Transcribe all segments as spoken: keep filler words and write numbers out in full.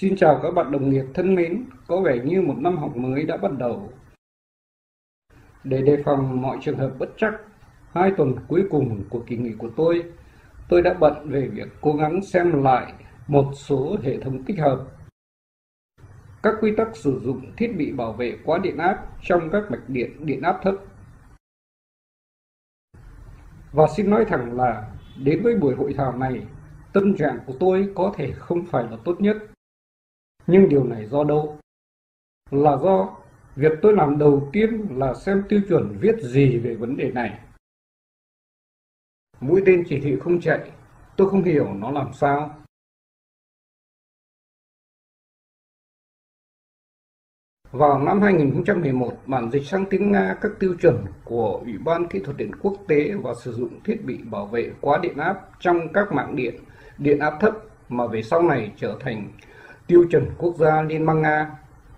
Xin chào các bạn đồng nghiệp thân mến, có vẻ như một năm học mới đã bắt đầu. Để đề phòng mọi trường hợp bất trắc, hai tuần cuối cùng của kỳ nghỉ của tôi, tôi đã bận về việc cố gắng xem lại một số hệ thống tích hợp, các quy tắc sử dụng thiết bị bảo vệ quá điện áp trong các mạch điện điện áp thấp. Và xin nói thẳng là đến với buổi hội thảo này, tâm trạng của tôi có thể không phải là tốt nhất. Nhưng điều này do đâu? Là do việc tôi làm đầu tiên là xem tiêu chuẩn viết gì về vấn đề này. Mũi tên chỉ thị không chạy, tôi không hiểu nó làm sao. Vào năm hai nghìn không trăm mười một, bản dịch sang tiếng Nga các tiêu chuẩn của Ủy ban Kỹ thuật điện quốc tế và sử dụng thiết bị bảo vệ quá điện áp trong các mạng điện, điện áp thấp mà về sau này trở thành tiêu chuẩn quốc gia Liên bang Nga.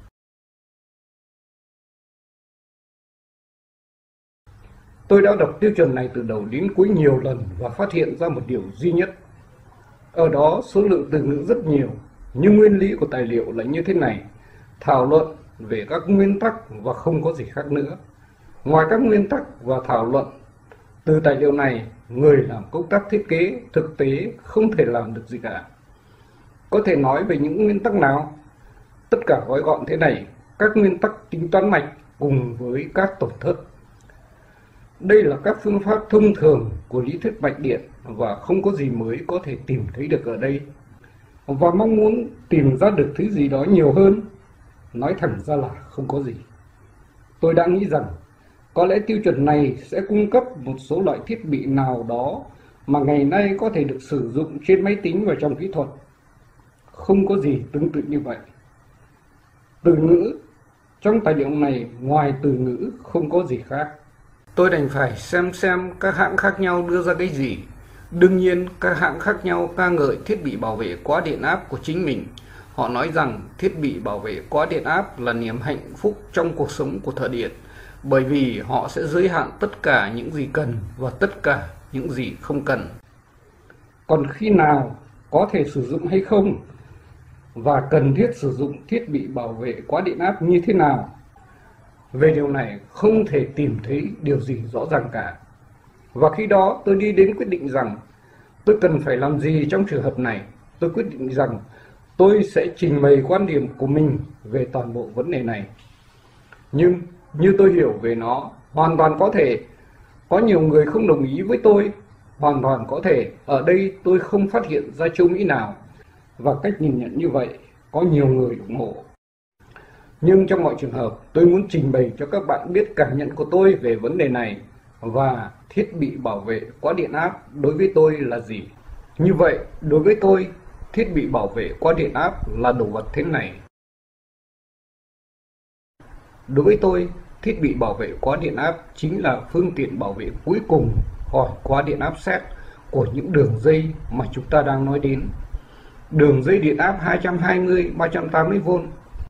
Tôi đã đọc tiêu chuẩn này từ đầu đến cuối nhiều lần và phát hiện ra một điều duy nhất. Ở đó số lượng từ ngữ rất nhiều, nhưng nguyên lý của tài liệu là như thế này: thảo luận về các nguyên tắc và không có gì khác nữa. Ngoài các nguyên tắc và thảo luận từ tài liệu này, người làm công tác thiết kế thực tế không thể làm được gì cả. Có thể nói về những nguyên tắc nào? Tất cả gói gọn thế này: các nguyên tắc tính toán mạch cùng với các tổn thất. Đây là các phương pháp thông thường của lý thuyết mạch điện và không có gì mới có thể tìm thấy được ở đây. Và mong muốn tìm ra được thứ gì đó nhiều hơn, nói thẳng ra là không có gì. Tôi đã nghĩ rằng có lẽ tiêu chuẩn này sẽ cung cấp một số loại thiết bị nào đó mà ngày nay có thể được sử dụng trên máy tính và trong kỹ thuật. Không có gì tương tự như vậy. Từ ngữ trong tài liệu này, ngoài từ ngữ không có gì khác. Tôi đành phải xem xem các hãng khác nhau đưa ra cái gì. Đương nhiên, các hãng khác nhau ca ngợi thiết bị bảo vệ quá điện áp của chính mình. Họ nói rằng thiết bị bảo vệ quá điện áp là niềm hạnh phúc trong cuộc sống của thợ điện, bởi vì họ sẽ giới hạn tất cả những gì cần và tất cả những gì không cần. Còn khi nào có thể sử dụng hay không, và cần thiết sử dụng thiết bị bảo vệ quá điện áp như thế nào, về điều này không thể tìm thấy điều gì rõ ràng cả. Và khi đó tôi đi đến quyết định rằng tôi cần phải làm gì trong trường hợp này. Tôi quyết định rằng tôi sẽ trình bày quan điểm của mình về toàn bộ vấn đề này. Nhưng như tôi hiểu về nó, hoàn toàn có thể có nhiều người không đồng ý với tôi. Hoàn toàn có thể ở đây tôi không phát hiện ra châu Mỹ nào. Và cách nhìn nhận như vậy có nhiều người ủng hộ. Nhưng trong mọi trường hợp, tôi muốn trình bày cho các bạn biết cảm nhận của tôi về vấn đề này và thiết bị bảo vệ quá điện áp đối với tôi là gì. Như vậy, đối với tôi, thiết bị bảo vệ quá điện áp là đồ vật thế này. Đối với tôi, thiết bị bảo vệ quá điện áp chính là phương tiện bảo vệ cuối cùng khỏi quá điện áp sét của những đường dây mà chúng ta đang nói đến. Đường dây điện áp hai trăm hai mươi đến ba trăm tám mươi vôn.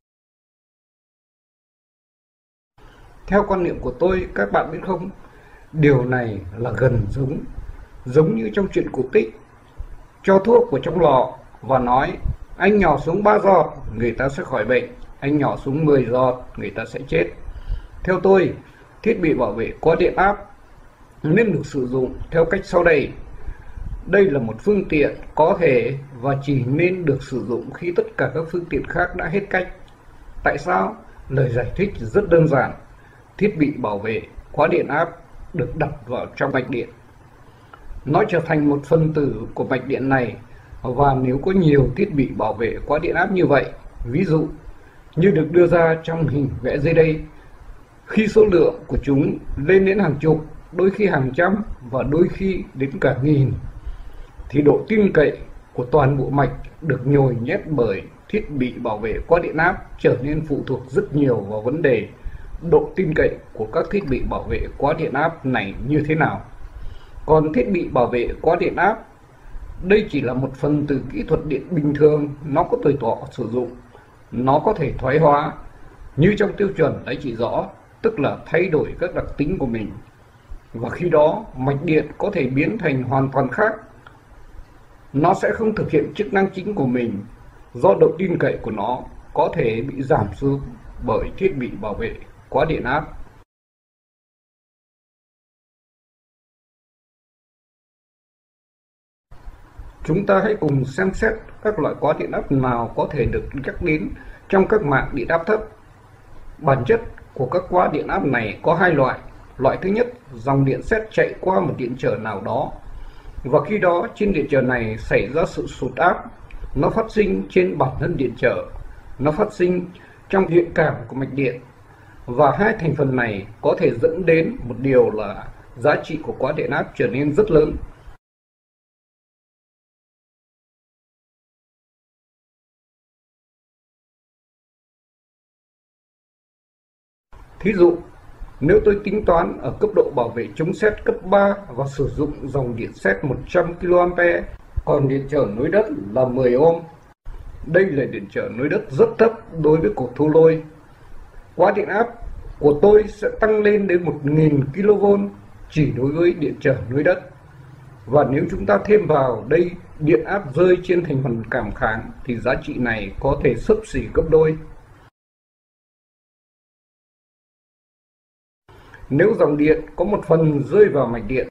Theo quan niệm của tôi, các bạn biết không, điều này là gần giống, giống như trong chuyện cổ tích. Cho thuốc vào trong lọ và nói, anh nhỏ xuống ba giọt, người ta sẽ khỏi bệnh, anh nhỏ xuống mười giọt, người ta sẽ chết. Theo tôi, thiết bị bảo vệ quá điện áp nên được sử dụng theo cách sau đây. Đây là một phương tiện có thể và chỉ nên được sử dụng khi tất cả các phương tiện khác đã hết cách. Tại sao? Lời giải thích rất đơn giản. Thiết bị bảo vệ quá điện áp được đặt vào trong mạch điện. Nó trở thành một phần tử của mạch điện này, và nếu có nhiều thiết bị bảo vệ quá điện áp như vậy, ví dụ như được đưa ra trong hình vẽ dưới đây, khi số lượng của chúng lên đến hàng chục, đôi khi hàng trăm và đôi khi đến cả nghìn, thì độ tin cậy của toàn bộ mạch được nhồi nhét bởi thiết bị bảo vệ quá điện áp trở nên phụ thuộc rất nhiều vào vấn đề độ tin cậy của các thiết bị bảo vệ quá điện áp này như thế nào. Còn thiết bị bảo vệ quá điện áp, đây chỉ là một phần từ kỹ thuật điện bình thường, nó có tuổi thọ sử dụng, nó có thể thoái hóa, như trong tiêu chuẩn đã chỉ rõ, tức là thay đổi các đặc tính của mình. Và khi đó, mạch điện có thể biến thành hoàn toàn khác. Nó sẽ không thực hiện chức năng chính của mình, do độ tin cậy của nó có thể bị giảm xuống bởi thiết bị bảo vệ quá điện áp. Chúng ta hãy cùng xem xét các loại quá điện áp nào có thể được nhắc đến trong các mạng điện áp thấp. Bản chất của các quá điện áp này có hai loại. Loại thứ nhất, dòng điện sét chạy qua một điện trở nào đó, và khi đó trên điện trở này xảy ra sự sụt áp. Nó phát sinh trên bản thân điện trở, nó phát sinh trong điện cảm của mạch điện, và hai thành phần này có thể dẫn đến một điều là giá trị của quá điện áp trở nên rất lớn. Thí dụ, nếu tôi tính toán ở cấp độ bảo vệ chống sét cấp ba và sử dụng dòng điện sét một trăm ki lô am pe, còn điện trở nối đất là mười ôm. Đây là điện trở nối đất rất thấp đối với cột thu lôi. Quá điện áp của tôi sẽ tăng lên đến một nghìn ki lô vôn chỉ đối với điện trở nối đất. Và nếu chúng ta thêm vào đây điện áp rơi trên thành phần cảm kháng thì giá trị này có thể xấp xỉ gấp đôi. Nếu dòng điện có một phần rơi vào mạch điện,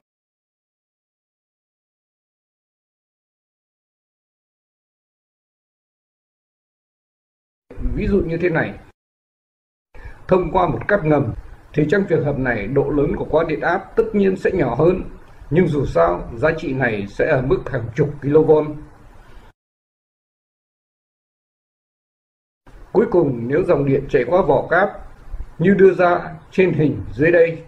ví dụ như thế này, thông qua một cáp ngầm, thì trong trường hợp này độ lớn của quá điện áp tất nhiên sẽ nhỏ hơn, nhưng dù sao giá trị này sẽ ở mức hàng chục kV. Cuối cùng, nếu dòng điện chạy qua vỏ cáp như đưa ra trên hình dưới đây,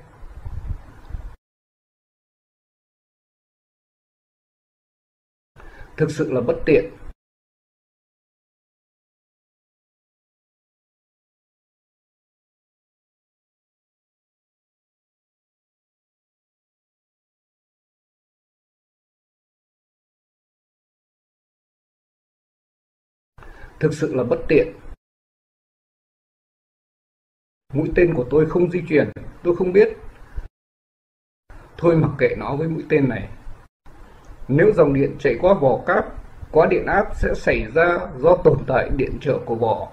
thực sự là bất tiện. Thực sự là bất tiện. Mũi tên của tôi không di chuyển, tôi không biết. Thôi mặc kệ nó với mũi tên này. Nếu dòng điện chạy qua vỏ cáp, quá điện áp sẽ xảy ra do tồn tại điện trở của vỏ.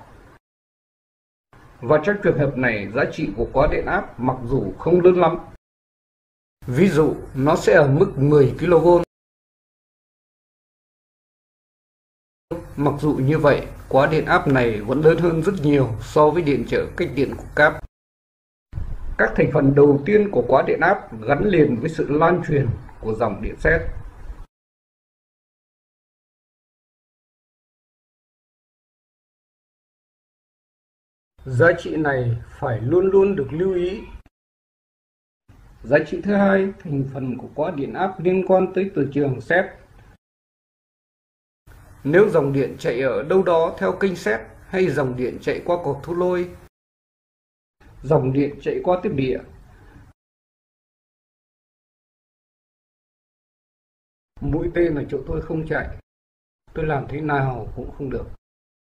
Và trong trường hợp này, giá trị của quá điện áp mặc dù không lớn lắm. Ví dụ, nó sẽ ở mức mười ki lô vôn. Mặc dù như vậy, quá điện áp này vẫn lớn hơn rất nhiều so với điện trở cách điện của cáp. Các thành phần đầu tiên của quá điện áp gắn liền với sự lan truyền của dòng điện sét. Giá trị này phải luôn luôn được lưu ý. Giá trị thứ hai, thành phần của quá điện áp liên quan tới từ trường sét. Nếu dòng điện chạy ở đâu đó theo kênh sét hay dòng điện chạy qua cột thu lôi, dòng điện chạy qua tiếp địa, mũi tên ở chỗ tôi không chạy, tôi làm thế nào cũng không được.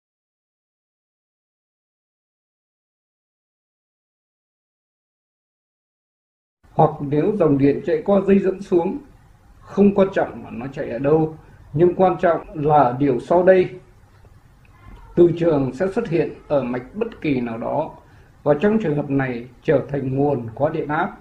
Hoặc nếu dòng điện chạy qua dây dẫn xuống, không quan trọng là nó chạy ở đâu, nhưng quan trọng là điều sau đây. Từ trường sẽ xuất hiện ở mạch bất kỳ nào đó, và trong trường hợp này trở thành nguồn quá điện áp.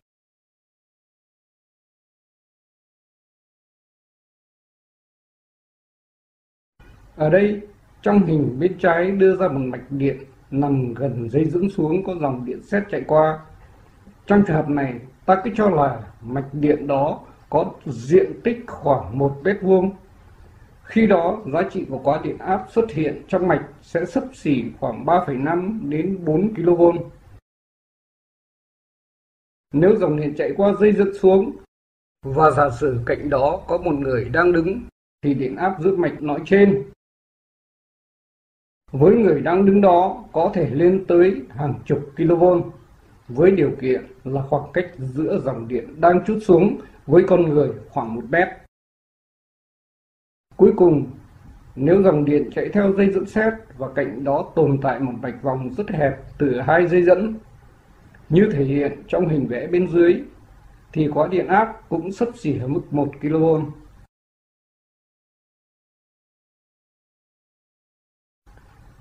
Ở đây, trong hình bên trái đưa ra một mạch điện nằm gần dây dẫn xuống có dòng điện sét chạy qua. Trong trường hợp này, ta cứ cho là mạch điện đó có diện tích khoảng một mét vuông. Khi đó, giá trị của quá điện áp xuất hiện trong mạch sẽ xấp xỉ khoảng ba phẩy năm đến bốn ki lô vôn. Nếu dòng điện chạy qua dây dẫn xuống và giả sử cạnh đó có một người đang đứng, thì điện áp giữa mạch nói trên với người đang đứng đó có thể lên tới hàng chục kV, với điều kiện là khoảng cách giữa dòng điện đang trút xuống với con người khoảng một mét. Cuối cùng, nếu dòng điện chạy theo dây dẫn sét và cạnh đó tồn tại một mạch vòng rất hẹp từ hai dây dẫn, như thể hiện trong hình vẽ bên dưới, thì quá điện áp cũng xấp xỉ ở mức một ki lô vôn.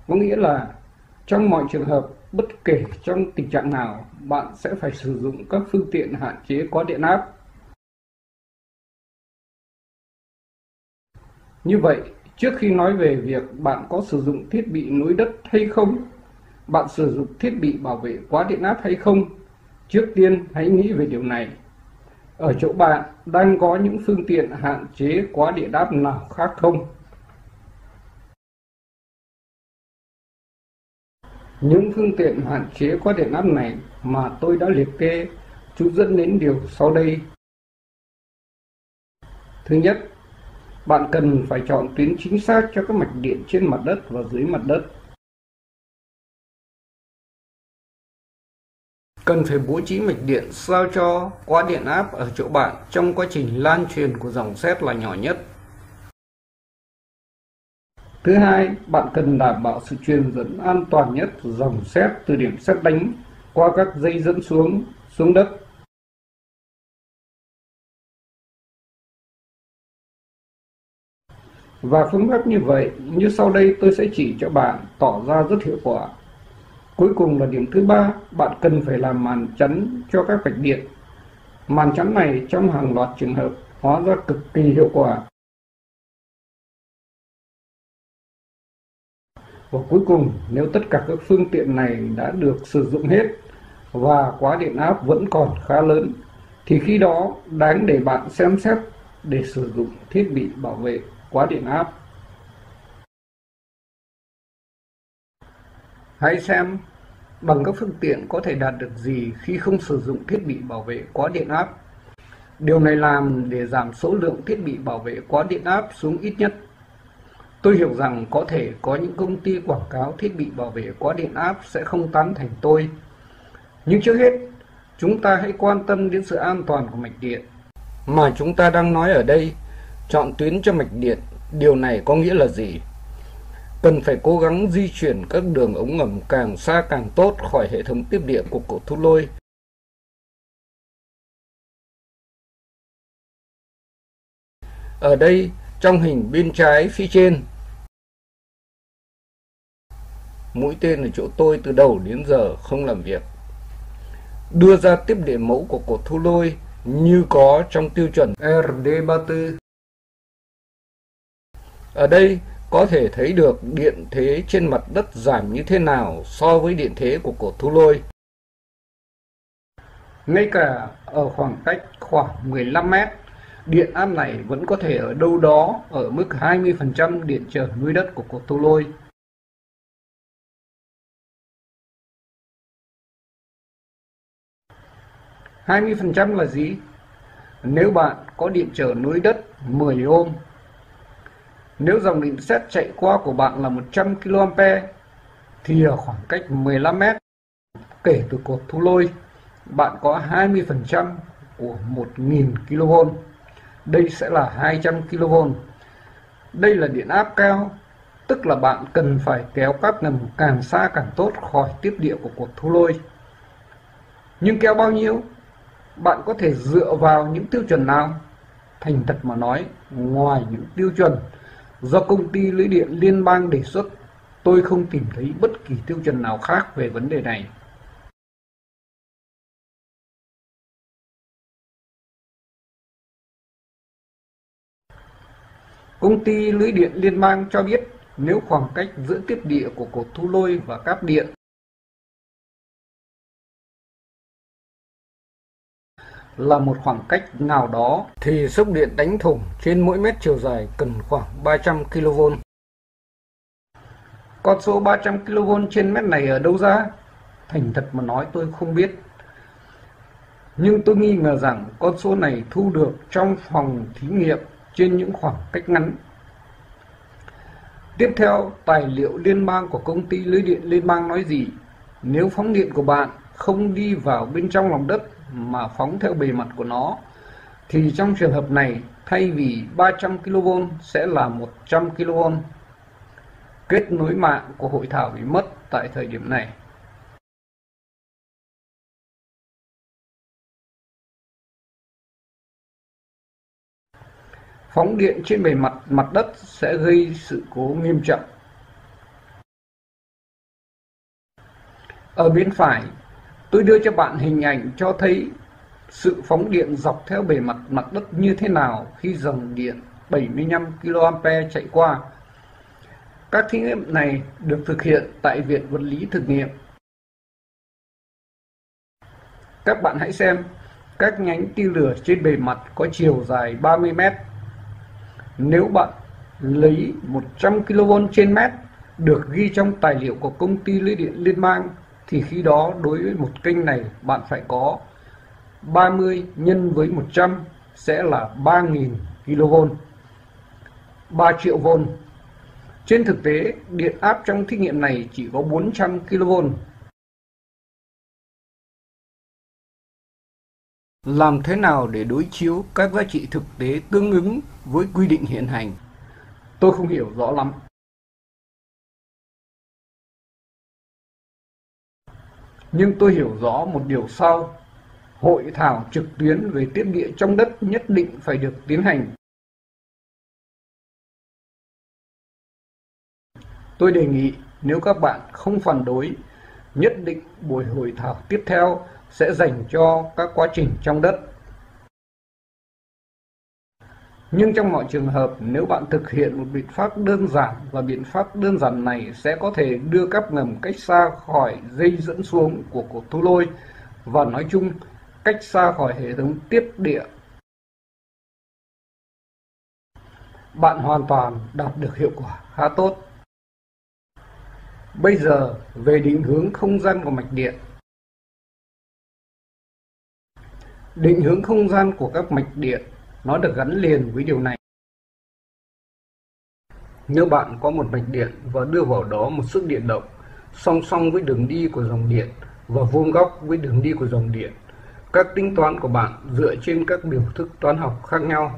Có nghĩa là trong mọi trường hợp, bất kể trong tình trạng nào, bạn sẽ phải sử dụng các phương tiện hạn chế quá điện áp. Như vậy, trước khi nói về việc bạn có sử dụng thiết bị nối đất hay không, bạn sử dụng thiết bị bảo vệ quá điện áp hay không, trước tiên hãy nghĩ về điều này. Ở chỗ bạn đang có những phương tiện hạn chế quá điện áp nào khác không? Những phương tiện hạn chế quá điện áp này mà tôi đã liệt kê, chúng dẫn đến điều sau đây. Thứ nhất, bạn cần phải chọn tuyến chính xác cho các mạch điện trên mặt đất và dưới mặt đất. Cần phải bố trí mạch điện sao cho quá điện áp ở chỗ bạn trong quá trình lan truyền của dòng sét là nhỏ nhất. Thứ hai, bạn cần đảm bảo sự truyền dẫn an toàn nhất dòng sét từ điểm sét đánh qua các dây dẫn xuống xuống đất. Và phương pháp như vậy, như sau đây tôi sẽ chỉ cho bạn, tỏ ra rất hiệu quả. Cuối cùng là điểm thứ ba, bạn cần phải làm màn chắn cho các mạch điện. Màn chắn này trong hàng loạt trường hợp hóa ra cực kỳ hiệu quả. Và cuối cùng, nếu tất cả các phương tiện này đã được sử dụng hết và quá điện áp vẫn còn khá lớn, thì khi đó đáng để bạn xem xét để sử dụng thiết bị bảo vệ quá điện áp. Hãy xem bằng các phương tiện có thể đạt được gì khi không sử dụng thiết bị bảo vệ quá điện áp. Điều này làm để giảm số lượng thiết bị bảo vệ quá điện áp xuống ít nhất. Tôi hiểu rằng có thể có những công ty quảng cáo thiết bị bảo vệ quá điện áp sẽ không tán thành tôi. Nhưng trước hết, chúng ta hãy quan tâm đến sự an toàn của mạch điện. Mà chúng ta đang nói ở đây, chọn tuyến cho mạch điện, điều này có nghĩa là gì? Cần phải cố gắng di chuyển các đường ống ngầm càng xa càng tốt khỏi hệ thống tiếp địa của cột thu lôi. Ở đây, trong hình bên trái phía trên, mũi tên ở chỗ tôi từ đầu đến giờ không làm việc. Đưa ra tiếp địa mẫu của cột thu lôi như có trong tiêu chuẩn R D ba mươi tư. Ở đây có thể thấy được điện thế trên mặt đất giảm như thế nào so với điện thế của cột thu lôi. Ngay cả ở khoảng cách khoảng mười lăm mét, điện áp này vẫn có thể ở đâu đó ở mức hai mươi phần trăm điện trở nuôi đất của cột thu lôi. hai mươi phần trăm là gì? Nếu bạn có điện trở nối đất mười ôm, nếu dòng điện sét chạy qua của bạn là một trăm ki lô am pe, thì ở khoảng cách mười lăm mét kể từ cột thu lôi, bạn có hai mươi phần trăm của một nghìn ki lô vôn. Đây sẽ là hai trăm ki lô vôn. Đây là điện áp cao, tức là bạn cần phải kéo cáp ngầm càng xa càng tốt khỏi tiếp địa của cột thu lôi. Nhưng kéo bao nhiêu? Bạn có thể dựa vào những tiêu chuẩn nào? Thành thật mà nói, ngoài những tiêu chuẩn do công ty lưới điện liên bang đề xuất, tôi không tìm thấy bất kỳ tiêu chuẩn nào khác về vấn đề này. Công ty lưới điện liên bang cho biết nếu khoảng cách giữa tiếp địa của cột thu lôi và cáp điện là một khoảng cách nào đó thì sốc điện đánh thủng trên mỗi mét chiều dài cần khoảng ba trăm ki lô vôn. Con số ba trăm ki lô vôn trên mét này ở đâu ra? Thành thật mà nói tôi không biết. Nhưng tôi nghi ngờ rằng con số này thu được trong phòng thí nghiệm trên những khoảng cách ngắn. Tiếp theo, tài liệu liên bang của công ty lưới điện liên bang nói gì? Nếu phóng điện của bạn không đi vào bên trong lòng đất mà phóng theo bề mặt của nó, thì trong trường hợp này, thay vì ba trăm ki lô vôn sẽ là một trăm ki lô vôn. Kết nối mạng của hội thảo bị mất tại thời điểm này. Phóng điện trên bề mặt mặt đất sẽ gây sự cố nghiêm trọng. Ở bên phải, tôi đưa cho bạn hình ảnh cho thấy sự phóng điện dọc theo bề mặt mặt đất như thế nào khi dòng điện bảy mươi lăm ki lô am chạy qua. Các thí nghiệm này được thực hiện tại Viện Vật lý Thực nghiệm. Các bạn hãy xem, các nhánh tia lửa trên bề mặt có chiều dài ba mươi mét. Nếu bạn lấy một trăm ki lô vôn trên mét được ghi trong tài liệu của công ty lưới điện liên bang, thì khi đó đối với một kênh này bạn phải có ba mươi nhân với một trăm sẽ là ba nghìn ki lô vôn, ba triệu vôn. Trên thực tế, điện áp trong thí nghiệm này chỉ có bốn trăm ki lô vôn. Làm thế nào để đối chiếu các giá trị thực tế tương ứng với quy định hiện hành? Tôi không hiểu rõ lắm. Nhưng tôi hiểu rõ một điều sau: hội thảo trực tuyến về tiếp địa trong đất nhất định phải được tiến hành. Tôi đề nghị nếu các bạn không phản đối, nhất định buổi hội thảo tiếp theo sẽ dành cho các quá trình trong đất. Nhưng trong mọi trường hợp, nếu bạn thực hiện một biện pháp đơn giản và biện pháp đơn giản này sẽ có thể đưa cáp ngầm cách xa khỏi dây dẫn xuống của cột thu lôi và nói chung cách xa khỏi hệ thống tiếp địa, bạn hoàn toàn đạt được hiệu quả khá tốt. Bây giờ về định hướng không gian của mạch điện. Định hướng không gian của các mạch điện nó được gắn liền với điều này. Nếu bạn có một mạch điện và đưa vào đó một sức điện động song song với đường đi của dòng điện và vuông góc với đường đi của dòng điện, các tính toán của bạn dựa trên các biểu thức toán học khác nhau.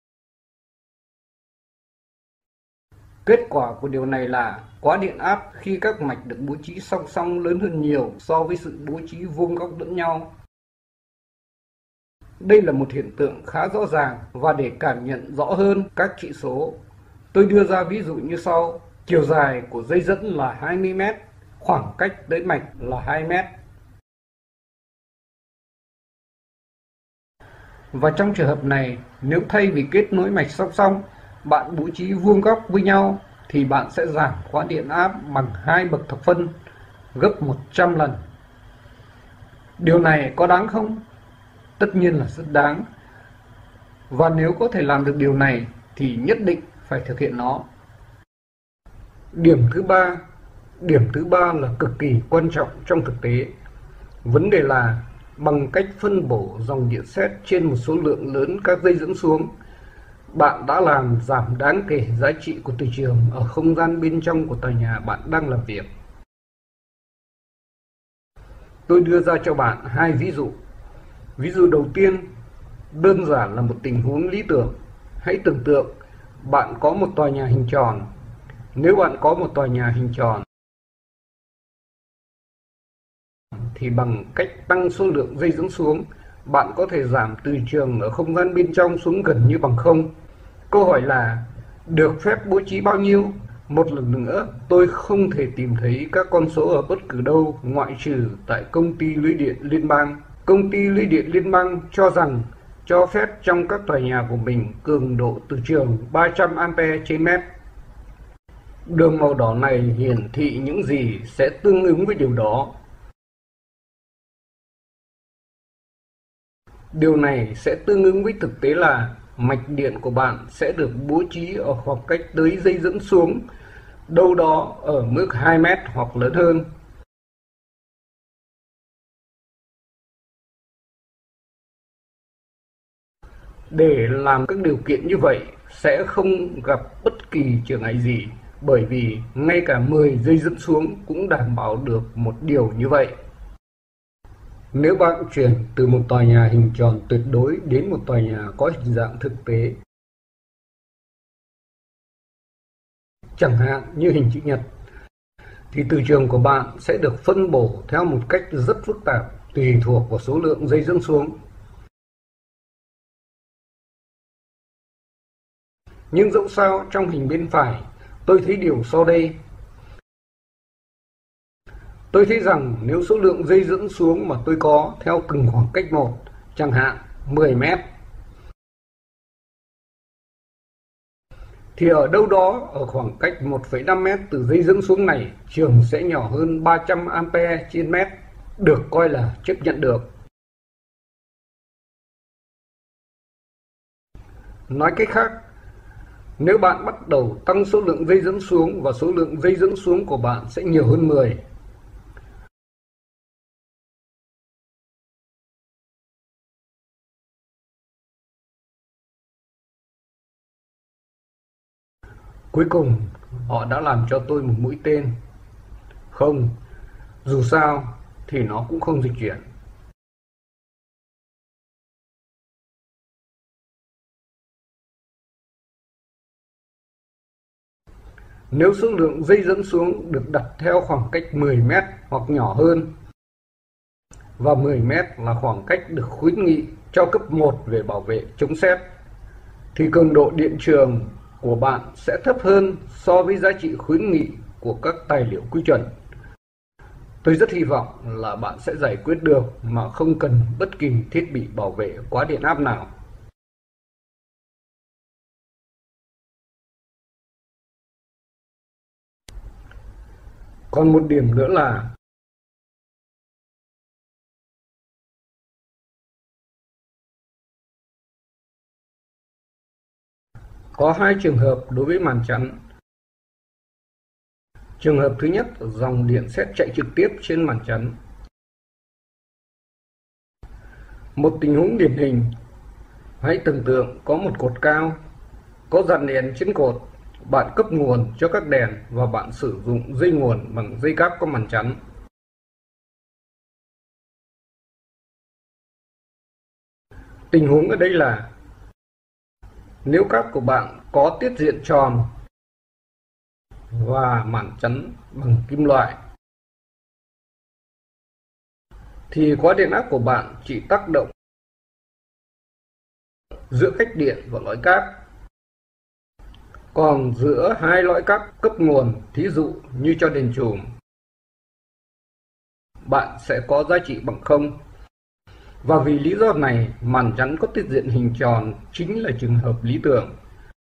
Kết quả của điều này là quá điện áp khi các mạch được bố trí song song lớn hơn nhiều so với sự bố trí vuông góc lẫn nhau. Đây là một hiện tượng khá rõ ràng, và để cảm nhận rõ hơn các trị số, tôi đưa ra ví dụ như sau. Chiều dài của dây dẫn là hai mươi mét, khoảng cách tới mạch là hai mét. Và trong trường hợp này, nếu thay vì kết nối mạch song song, bạn bố trí vuông góc với nhau, thì bạn sẽ giảm quá điện áp bằng hai bậc thập phân, gấp một trăm lần. Điều này có đáng không? Tất nhiên là rất đáng. Và nếu có thể làm được điều này thì nhất định phải thực hiện nó. Điểm thứ ba, điểm thứ ba là cực kỳ quan trọng trong thực tế. Vấn đề là bằng cách phân bổ dòng điện sét trên một số lượng lớn các dây dẫn xuống, bạn đã làm giảm đáng kể giá trị của từ trường ở không gian bên trong của tòa nhà bạn đang làm việc. Tôi đưa ra cho bạn hai ví dụ. Ví dụ đầu tiên, đơn giản là một tình huống lý tưởng. Hãy tưởng tượng bạn có một tòa nhà hình tròn. Nếu bạn có một tòa nhà hình tròn, thì bằng cách tăng số lượng dây dẫn xuống, bạn có thể giảm từ trường ở không gian bên trong xuống gần như bằng không. Câu hỏi là, được phép bố trí bao nhiêu? Một lần nữa, tôi không thể tìm thấy các con số ở bất cứ đâu ngoại trừ tại công ty lưới điện liên bang. Công ty lưới điện liên bang cho rằng cho phép trong các tòa nhà của mình cường độ từ trường ba trăm ampe trên mét. Đường màu đỏ này hiển thị những gì sẽ tương ứng với điều đó. Điều này sẽ tương ứng với thực tế là mạch điện của bạn sẽ được bố trí ở khoảng cách tới dây dẫn xuống, đâu đó ở mức hai mét hoặc lớn hơn. Để làm các điều kiện như vậy sẽ không gặp bất kỳ trở ngại gì, bởi vì ngay cả mười dây dẫn xuống cũng đảm bảo được một điều như vậy. Nếu bạn chuyển từ một tòa nhà hình tròn tuyệt đối đến một tòa nhà có hình dạng thực tế, chẳng hạn như hình chữ nhật, thì từ trường của bạn sẽ được phân bổ theo một cách rất phức tạp tùy thuộc vào số lượng dây dẫn xuống. Nhưng dẫu sao trong hình bên phải, tôi thấy điều sau đây. Tôi thấy rằng nếu số lượng dây dẫn xuống mà tôi có theo từng khoảng cách một, chẳng hạn mười mét, thì ở đâu đó ở khoảng cách một phẩy năm mét từ dây dẫn xuống này, trường sẽ nhỏ hơn ba trăm ampere trên mét, được coi là chấp nhận được. Nói cách khác, nếu bạn bắt đầu tăng số lượng dây dẫn xuống và số lượng dây dẫn xuống của bạn sẽ nhiều hơn mười. Cuối cùng, họ đã làm cho tôi một mũi tên. Không, dù sao thì nó cũng không dịch chuyển. Nếu số lượng dây dẫn xuống được đặt theo khoảng cách mười mét hoặc nhỏ hơn, và mười mét là khoảng cách được khuyến nghị cho cấp một về bảo vệ chống sét, thì cường độ điện trường của bạn sẽ thấp hơn so với giá trị khuyến nghị của các tài liệu quy chuẩn. Tôi rất hy vọng là bạn sẽ giải quyết được mà không cần bất kỳ thiết bị bảo vệ quá điện áp nào. Còn một điểm nữa là có hai trường hợp đối với màn chắn. Trường hợp thứ nhất, dòng điện sét chạy trực tiếp trên màn chắn. Một tình huống điển hình, hãy tưởng tượng có một cột cao, có dàn đèn trên cột, bạn cấp nguồn cho các đèn và bạn sử dụng dây nguồn bằng dây cáp có màn chắn. Tình huống ở đây là nếu cáp của bạn có tiết diện tròn và màn chắn bằng kim loại, thì khóa điện áp của bạn chỉ tác động giữa khách điện và lõi cáp. Còn giữa hai lõi cáp cấp nguồn, thí dụ như cho đèn chùm, bạn sẽ có giá trị bằng không. Và vì lý do này, màn chắn có tiết diện hình tròn chính là trường hợp lý tưởng.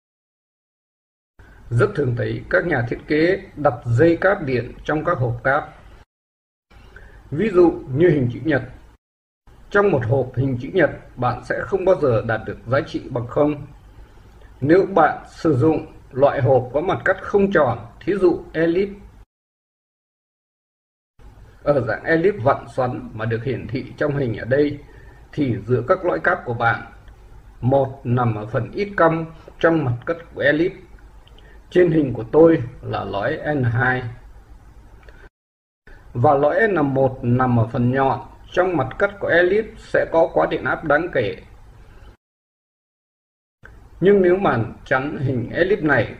Rất thường thấy các nhà thiết kế đặt dây cáp điện trong các hộp cáp. Ví dụ như hình chữ nhật. Trong một hộp hình chữ nhật, bạn sẽ không bao giờ đạt được giá trị bằng không. Nếu bạn sử dụng loại hộp có mặt cắt không tròn, thí dụ elip, ở dạng elip vặn xoắn mà được hiển thị trong hình ở đây, thì giữa các lõi cáp của bạn, một nằm ở phần ít cong trong mặt cắt của elip. Trên hình của tôi là lõi N hai. Và lõi N một nằm ở phần nhọn trong mặt cắt của elip sẽ có quá điện áp đáng kể. Nhưng nếu màn chắn hình elip này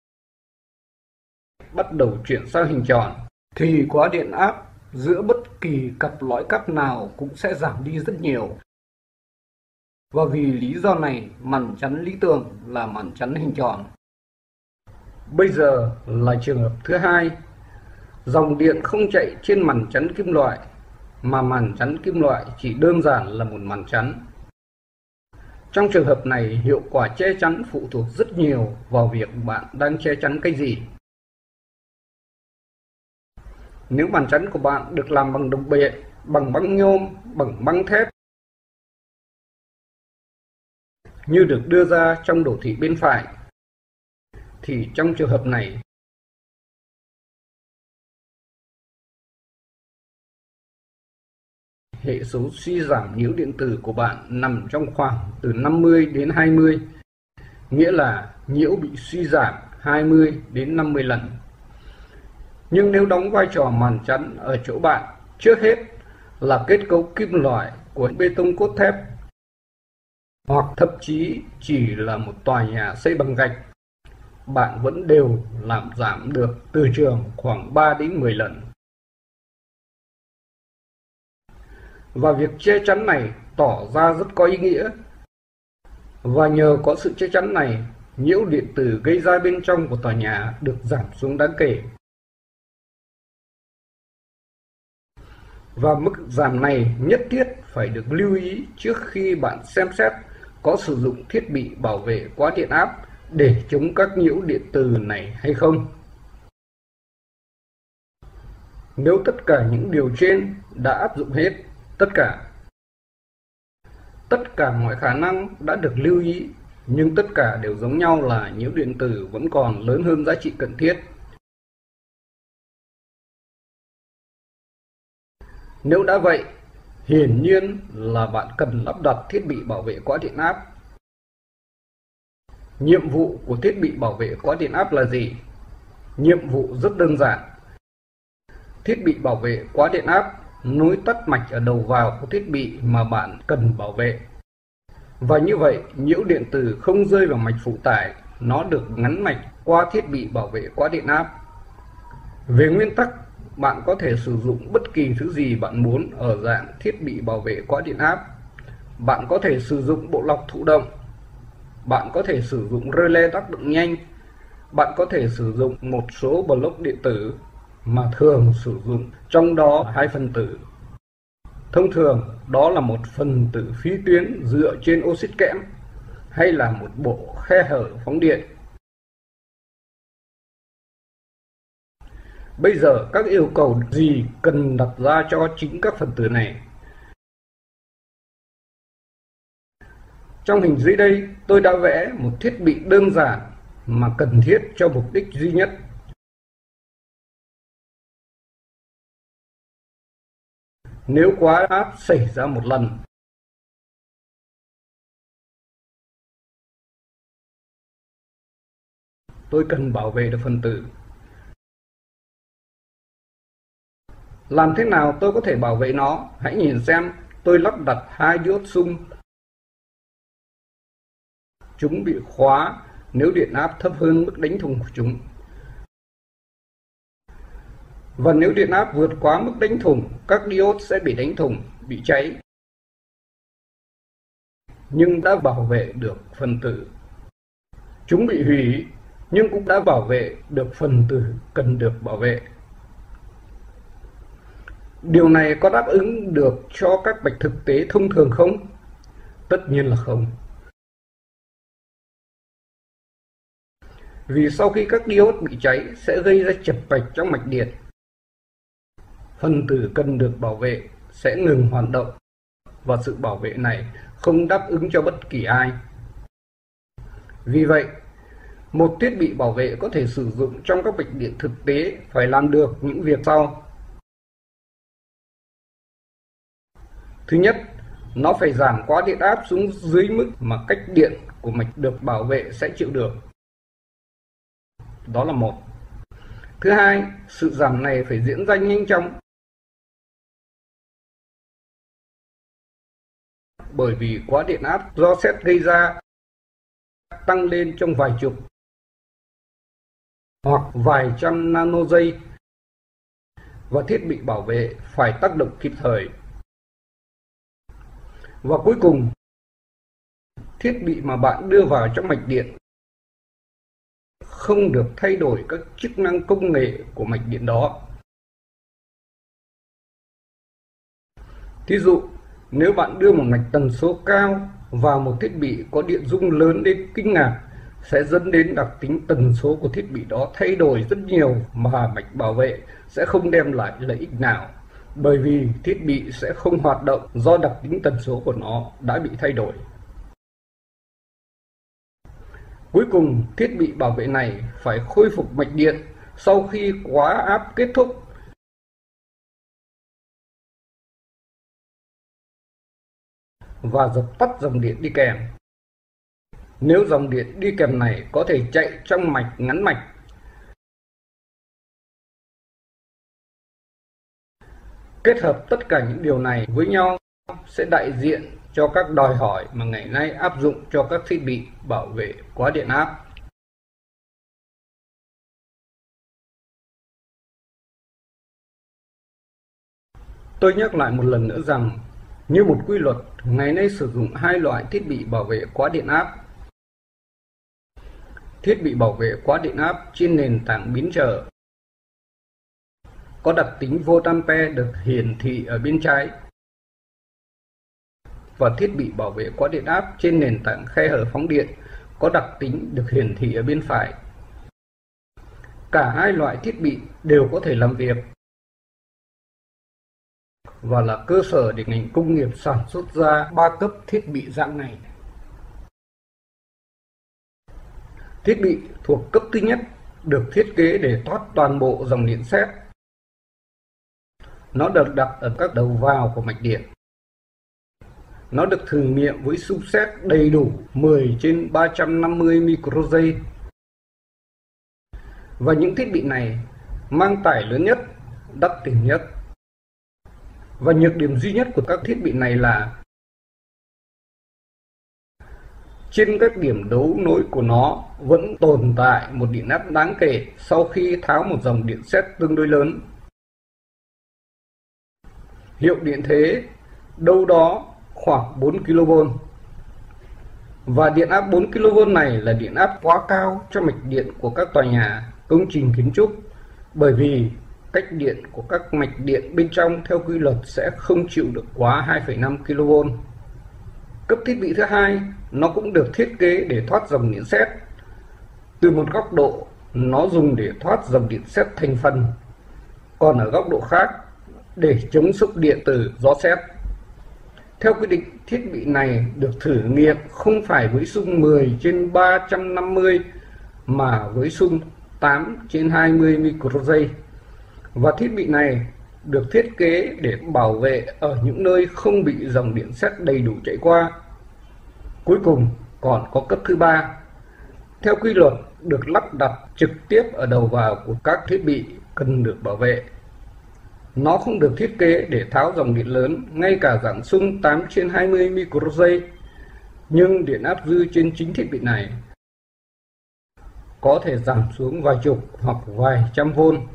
bắt đầu chuyển sang hình tròn, thì quá điện áp giữa bất kỳ cặp lõi cáp nào cũng sẽ giảm đi rất nhiều. Và vì lý do này, màn chắn lý tưởng là màn chắn hình tròn. Bây giờ là trường hợp thứ hai. Dòng điện không chạy trên màn chắn kim loại, mà màn chắn kim loại chỉ đơn giản là một màn chắn. Trong trường hợp này, hiệu quả che chắn phụ thuộc rất nhiều vào việc bạn đang che chắn cái gì. Nếu màn chắn của bạn được làm bằng đồng bệ, bằng băng nhôm, bằng băng thép, như được đưa ra trong đồ thị bên phải, thì trong trường hợp này, hệ số suy giảm nhiễu điện tử của bạn nằm trong khoảng từ năm mươi đến hai mươi, nghĩa là nhiễu bị suy giảm hai mươi đến năm mươi lần. Nhưng nếu đóng vai trò màn chắn ở chỗ bạn, trước hết là kết cấu kim loại của bê tông cốt thép, hoặc thậm chí chỉ là một tòa nhà xây bằng gạch, bạn vẫn đều làm giảm được từ trường khoảng ba đến mười lần. Và việc che chắn này tỏ ra rất có ý nghĩa. Và nhờ có sự che chắn này, nhiễu điện tử gây ra bên trong của tòa nhà được giảm xuống đáng kể. Và mức giảm này nhất thiết phải được lưu ý trước khi bạn xem xét có sử dụng thiết bị bảo vệ quá điện áp để chống các nhiễu điện từ này hay không. Nếu tất cả những điều trên đã áp dụng hết, tất cả tất cả mọi khả năng đã được lưu ý, nhưng tất cả đều giống nhau là nhiễu điện từ vẫn còn lớn hơn giá trị cần thiết. Nếu đã vậy, hiển nhiên là bạn cần lắp đặt thiết bị bảo vệ quá điện áp. Nhiệm vụ của thiết bị bảo vệ quá điện áp là gì? Nhiệm vụ rất đơn giản. Thiết bị bảo vệ quá điện áp nối tắt mạch ở đầu vào của thiết bị mà bạn cần bảo vệ. Và như vậy, nhiễu điện từ không rơi vào mạch phụ tải, nó được ngắn mạch qua thiết bị bảo vệ quá điện áp. Về nguyên tắc, bạn có thể sử dụng bất kỳ thứ gì bạn muốn ở dạng thiết bị bảo vệ quá điện áp. Bạn có thể sử dụng bộ lọc thụ động, bạn có thể sử dụng rơ le tác động nhanh, bạn có thể sử dụng một số block điện tử mà thường sử dụng trong đó hai phân tử. Thông thường, đó là một phần tử phi tuyến dựa trên oxit kẽm hay là một bộ khe hở phóng điện. Bây giờ các yêu cầu gì cần đặt ra cho chính các phần tử này? Trong hình dưới đây, tôi đã vẽ một thiết bị đơn giản mà cần thiết cho mục đích duy nhất. Nếu quá áp xảy ra một lần, tôi cần bảo vệ được phần tử. Làm thế nào tôi có thể bảo vệ nó? Hãy nhìn xem, tôi lắp đặt hai diode xung. Chúng bị khóa nếu điện áp thấp hơn mức đánh thùng của chúng. Và nếu điện áp vượt quá mức đánh thùng, các diode sẽ bị đánh thùng, bị cháy. Nhưng đã bảo vệ được phần tử. Chúng bị hủy, nhưng cũng đã bảo vệ được phần tử cần được bảo vệ. Điều này có đáp ứng được cho các mạch thực tế thông thường không? Tất nhiên là không. Vì sau khi các diode bị cháy sẽ gây ra chập mạch trong mạch điện. Phần tử cần được bảo vệ sẽ ngừng hoạt động và sự bảo vệ này không đáp ứng cho bất kỳ ai. Vì vậy, một thiết bị bảo vệ có thể sử dụng trong các mạch điện thực tế phải làm được những việc sau. Thứ nhất, nó phải giảm quá điện áp xuống dưới mức mà cách điện của mạch được bảo vệ sẽ chịu được. Đó là một. Thứ hai, sự giảm này phải diễn ra nhanh chóng. Bởi vì quá điện áp do sét gây ra tăng lên trong vài chục hoặc vài trăm nano giây và thiết bị bảo vệ phải tác động kịp thời. Và cuối cùng, thiết bị mà bạn đưa vào trong mạch điện không được thay đổi các chức năng công nghệ của mạch điện đó. Thí dụ, nếu bạn đưa một mạch tần số cao vào một thiết bị có điện dung lớn đến kinh ngạc, sẽ dẫn đến đặc tính tần số của thiết bị đó thay đổi rất nhiều mà mạch bảo vệ sẽ không đem lại lợi ích nào, bởi vì thiết bị sẽ không hoạt động do đặc tính tần số của nó đã bị thay đổi. Cuối cùng, thiết bị bảo vệ này phải khôi phục mạch điện sau khi quá áp kết thúc. Và dập tắt dòng điện đi kèm. Nếu dòng điện đi kèm này có thể chạy trong mạch ngắn mạch, kết hợp tất cả những điều này với nhau sẽ đại diện cho các đòi hỏi mà ngày nay áp dụng cho các thiết bị bảo vệ quá điện áp. Tôi nhắc lại một lần nữa rằng, như một quy luật, ngày nay sử dụng hai loại thiết bị bảo vệ quá điện áp. Thiết bị bảo vệ quá điện áp trên nền tảng biến trở có đặc tính voltampere được hiển thị ở bên trái và thiết bị bảo vệ quá điện áp trên nền tảng khe hở phóng điện có đặc tính được hiển thị ở bên phải. Cả hai loại thiết bị đều có thể làm việc và là cơ sở để ngành công nghiệp sản xuất ra ba cấp thiết bị dạng này. Thiết bị thuộc cấp thứ nhất được thiết kế để thoát toàn bộ dòng điện sét. Nó được đặt ở các đầu vào của mạch điện. Nó được thử nghiệm với xung sét đầy đủ mười trên ba trăm năm mươi microgiây. Và những thiết bị này mang tải lớn nhất, đắt tiền nhất. Và nhược điểm duy nhất của các thiết bị này là trên các điểm đấu nối của nó vẫn tồn tại một điện áp đáng kể sau khi tháo một dòng điện sét tương đối lớn. Hiệu điện thế đâu đó khoảng bốn ki lô vôn. Và điện áp bốn ki lô vôn này là điện áp quá cao cho mạch điện của các tòa nhà, công trình kiến trúc, bởi vì cách điện của các mạch điện bên trong theo quy luật sẽ không chịu được quá hai phẩy năm ki lô vôn. Cấp thiết bị thứ hai, nó cũng được thiết kế để thoát dòng điện sét. Từ một góc độ, nó dùng để thoát dòng điện sét thành phần, còn ở góc độ khác, để chống sốc điện từ gió sét. Theo quy định, thiết bị này được thử nghiệm không phải với xung mười trên ba trăm năm mươi mà với xung tám trên hai mươi microgiây. Và thiết bị này được thiết kế để bảo vệ ở những nơi không bị dòng điện sét đầy đủ chạy qua. Cuối cùng còn có cấp thứ ba. Theo quy luật được lắp đặt trực tiếp ở đầu vào của các thiết bị cần được bảo vệ. Nó không được thiết kế để tháo dòng điện lớn, ngay cả dạng xung tám trên hai mươi microgiây, nhưng điện áp dư trên chính thiết bị này có thể giảm xuống vài chục hoặc vài trăm vôn.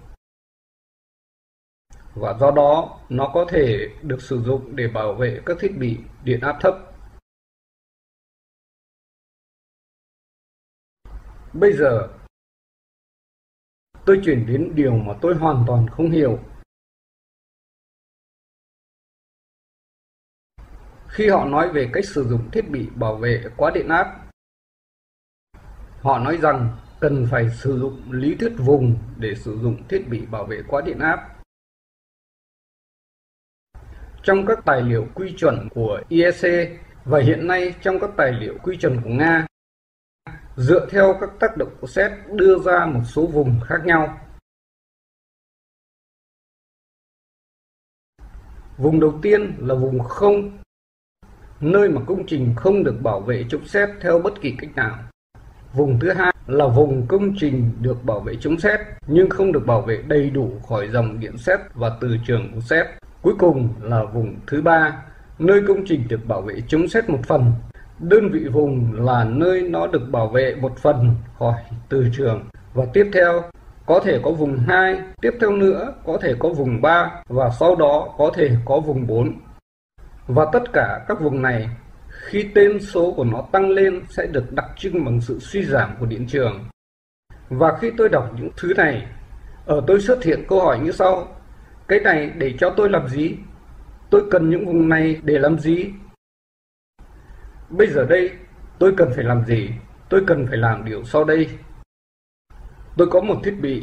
Và do đó nó có thể được sử dụng để bảo vệ các thiết bị điện áp thấp. Bây giờ tôi chuyển đến điều mà tôi hoàn toàn không hiểu. Khi họ nói về cách sử dụng thiết bị bảo vệ quá điện áp, họ nói rằng cần phải sử dụng lý thuyết vùng để sử dụng thiết bị bảo vệ quá điện áp. Trong các tài liệu quy chuẩn của i e xê và hiện nay trong các tài liệu quy chuẩn của Nga, dựa theo các tác động của sét đưa ra một số vùng khác nhau. Vùng đầu tiên là vùng không, nơi mà công trình không được bảo vệ chống sét theo bất kỳ cách nào. Vùng thứ hai là vùng công trình được bảo vệ chống sét nhưng không được bảo vệ đầy đủ khỏi dòng điện sét và từ trường của sét. Cuối cùng là vùng thứ ba, nơi công trình được bảo vệ chống sét một phần. Đơn vị vùng là nơi nó được bảo vệ một phần khỏi từ trường. Và tiếp theo có thể có vùng hai, tiếp theo nữa có thể có vùng ba và sau đó có thể có vùng bốn. Và tất cả các vùng này, khi tên số của nó tăng lên sẽ được đặc trưng bằng sự suy giảm của điện trường. Và khi tôi đọc những thứ này, ở tôi xuất hiện câu hỏi như sau: cái này để cho tôi làm gì? Tôi cần những vùng này để làm gì? Bây giờ đây, tôi cần phải làm gì? Tôi cần phải làm điều sau đây. Tôi có một thiết bị.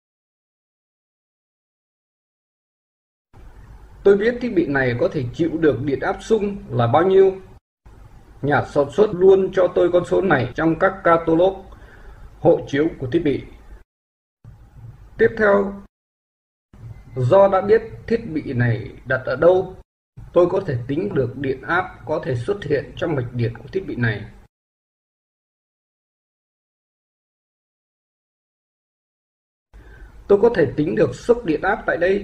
Tôi biết thiết bị này có thể chịu được điện áp xung là bao nhiêu. Nhà sản xuất luôn cho tôi con số này trong các catalog hộ chiếu của thiết bị. Tiếp theo, do đã biết thiết bị này đặt ở đâu, tôi có thể tính được điện áp có thể xuất hiện trong mạch điện của thiết bị này. Tôi có thể tính được sốc điện áp tại đây.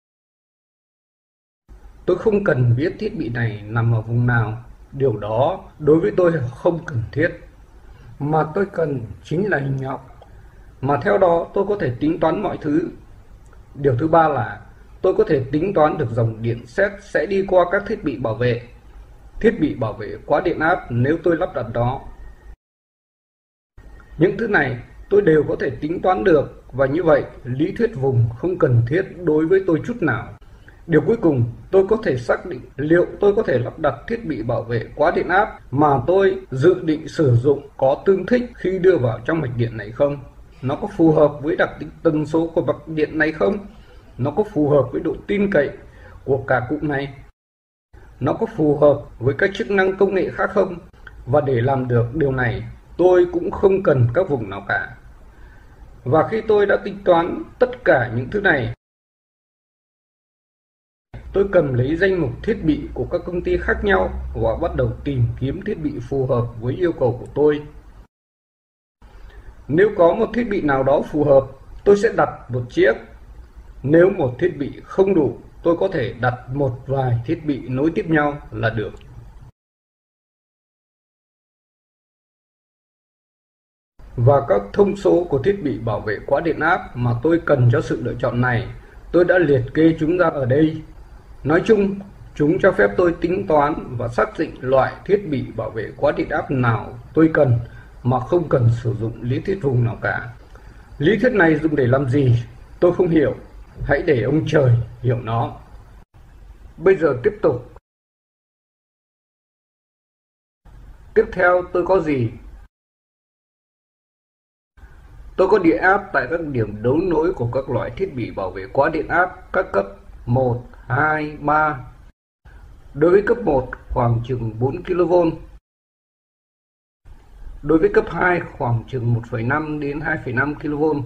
Tôi không cần biết thiết bị này nằm ở vùng nào. Điều đó đối với tôi không cần thiết. Mà tôi cần chính là hình học. Mà theo đó tôi có thể tính toán mọi thứ. Điều thứ ba là tôi có thể tính toán được dòng điện sét sẽ đi qua các thiết bị bảo vệ. Thiết bị bảo vệ quá điện áp nếu tôi lắp đặt đó. Những thứ này tôi đều có thể tính toán được, và như vậy lý thuyết vùng không cần thiết đối với tôi chút nào. Điều cuối cùng, tôi có thể xác định liệu tôi có thể lắp đặt thiết bị bảo vệ quá điện áp mà tôi dự định sử dụng có tương thích khi đưa vào trong mạch điện này không? Nó có phù hợp với đặc tính tần số của mạch điện này không? Nó có phù hợp với độ tin cậy của cả cụm này? Nó có phù hợp với các chức năng công nghệ khác không? Và để làm được điều này, tôi cũng không cần các vùng nào cả. Và khi tôi đã tính toán tất cả những thứ này, tôi cầm lấy danh mục thiết bị của các công ty khác nhau và bắt đầu tìm kiếm thiết bị phù hợp với yêu cầu của tôi. Nếu có một thiết bị nào đó phù hợp, tôi sẽ đặt một chiếc. Nếu một thiết bị không đủ, tôi có thể đặt một vài thiết bị nối tiếp nhau là được. Và các thông số của thiết bị bảo vệ quá điện áp mà tôi cần cho sự lựa chọn này, tôi đã liệt kê chúng ra ở đây. Nói chung, chúng cho phép tôi tính toán và xác định loại thiết bị bảo vệ quá điện áp nào tôi cần mà không cần sử dụng lý thuyết vùng nào cả. Lý thuyết này dùng để làm gì? Tôi không hiểu. Hãy để ông trời hiểu nó. Bây giờ tiếp tục. Tiếp theo tôi có gì? Tôi có địa áp tại các điểm đấu nối của các loại thiết bị bảo vệ quá điện áp các cấp một, hai, ba. Đối với cấp một khoảng chừng bốn ki lô vôn. Đối với cấp hai khoảng chừng một phẩy năm đến hai phẩy năm ki lô vôn.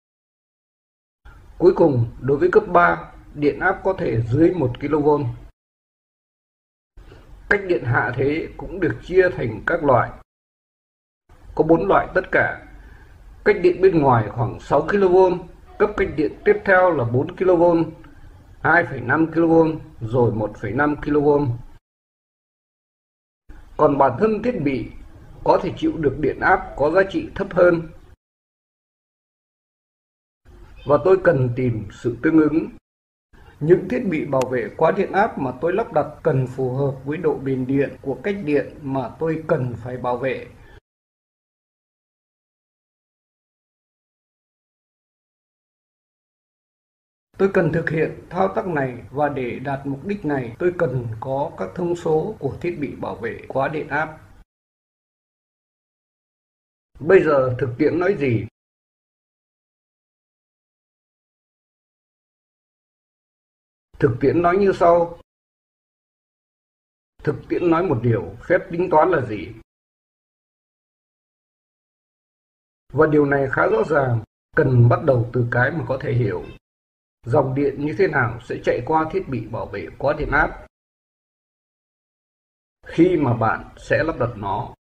Cuối cùng, đối với cấp ba, điện áp có thể dưới một ki lô vôn. Cách điện hạ thế cũng được chia thành các loại. Có bốn loại tất cả. Cách điện bên ngoài khoảng sáu ki lô vôn, cấp cách điện tiếp theo là bốn ki lô vôn, hai phẩy năm ki lô vôn, rồi một phẩy năm ki lô vôn. Còn bản thân thiết bị có thể chịu được điện áp có giá trị thấp hơn. Và tôi cần tìm sự tương ứng. Những thiết bị bảo vệ quá điện áp mà tôi lắp đặt cần phù hợp với độ bền điện của cách điện mà tôi cần phải bảo vệ. Tôi cần thực hiện thao tác này, và để đạt mục đích này tôi cần có các thông số của thiết bị bảo vệ quá điện áp. Bây giờ thực tiễn nói gì? Thực tiễn nói như sau. Thực tiễn nói một điều, phép tính toán là gì? Và điều này khá rõ ràng, cần bắt đầu từ cái mà có thể hiểu. Dòng điện như thế nào sẽ chạy qua thiết bị bảo vệ quá điện áp khi mà bạn sẽ lắp đặt nó.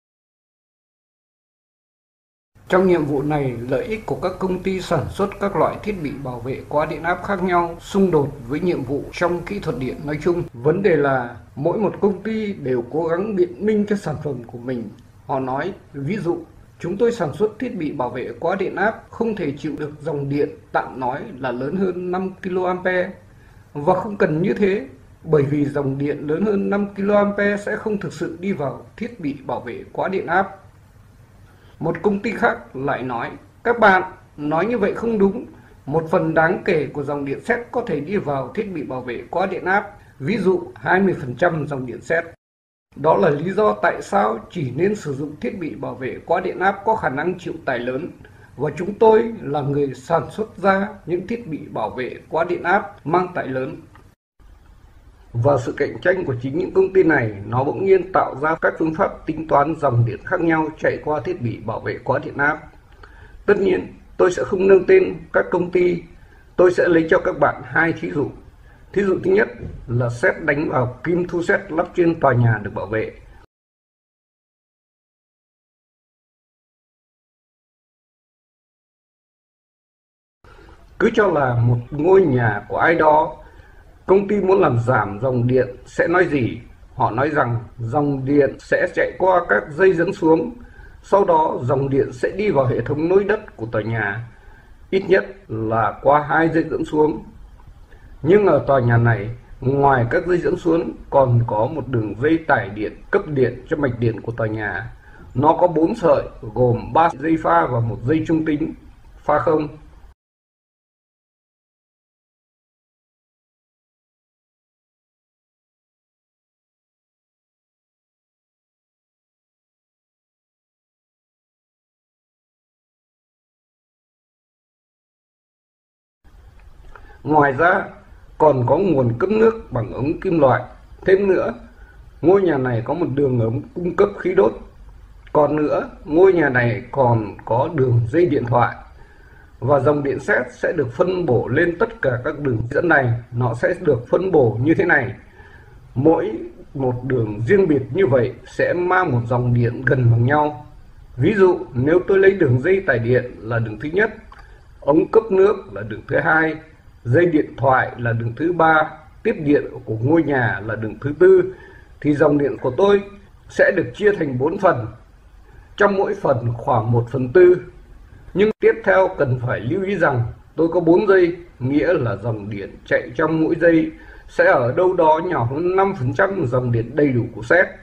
Trong nhiệm vụ này, lợi ích của các công ty sản xuất các loại thiết bị bảo vệ quá điện áp khác nhau xung đột với nhiệm vụ trong kỹ thuật điện nói chung. Vấn đề là mỗi một công ty đều cố gắng biện minh cho sản phẩm của mình. Họ nói, ví dụ, chúng tôi sản xuất thiết bị bảo vệ quá điện áp không thể chịu được dòng điện tạm nói là lớn hơn năm ki lô am pe. Và không cần như thế, bởi vì dòng điện lớn hơn năm ki lô am pe sẽ không thực sự đi vào thiết bị bảo vệ quá điện áp. Một công ty khác lại nói, các bạn nói như vậy không đúng. Một phần đáng kể của dòng điện sét có thể đi vào thiết bị bảo vệ quá điện áp, ví dụ hai mươi phần trăm dòng điện sét. Đó là lý do tại sao chỉ nên sử dụng thiết bị bảo vệ quá điện áp có khả năng chịu tải lớn, và chúng tôi là người sản xuất ra những thiết bị bảo vệ quá điện áp mang tải lớn. Và sự cạnh tranh của chính những công ty này, nó bỗng nhiên tạo ra các phương pháp tính toán dòng điện khác nhau chạy qua thiết bị bảo vệ quá điện áp. Tất nhiên, tôi sẽ không nêu tên các công ty, tôi sẽ lấy cho các bạn hai thí dụ. Thí dụ thứ nhất là sét đánh vào kim thu sét lắp trên tòa nhà được bảo vệ. Cứ cho là một ngôi nhà của ai đó, công ty muốn làm giảm dòng điện sẽ nói gì? Họ nói rằng dòng điện sẽ chạy qua các dây dẫn xuống, sau đó dòng điện sẽ đi vào hệ thống nối đất của tòa nhà, ít nhất là qua hai dây dẫn xuống. Nhưng ở tòa nhà này, ngoài các dây dẫn xuống còn có một đường dây tải điện cấp điện cho mạch điện của tòa nhà. Nó có bốn sợi gồm ba dây pha và một dây trung tính pha không. Ngoài ra còn có nguồn cấp nước bằng ống kim loại. Thêm nữa, ngôi nhà này có một đường ống cung cấp khí đốt. Còn nữa, ngôi nhà này còn có đường dây điện thoại. Và dòng điện sét sẽ được phân bổ lên tất cả các đường dẫn này. Nó sẽ được phân bổ như thế này. Mỗi một đường riêng biệt như vậy sẽ mang một dòng điện gần bằng nhau. Ví dụ, nếu tôi lấy đường dây tải điện là đường thứ nhất, ống cấp nước là đường thứ hai, dây điện thoại là đường thứ ba, tiếp điện của ngôi nhà là đường thứ tư, thì dòng điện của tôi sẽ được chia thành bốn phần, trong mỗi phần khoảng một phần tư. Nhưng tiếp theo cần phải lưu ý rằng tôi có bốn dây, nghĩa là dòng điện chạy trong mỗi dây sẽ ở đâu đó nhỏ hơn năm phần trăm dòng điện đầy đủ của sét.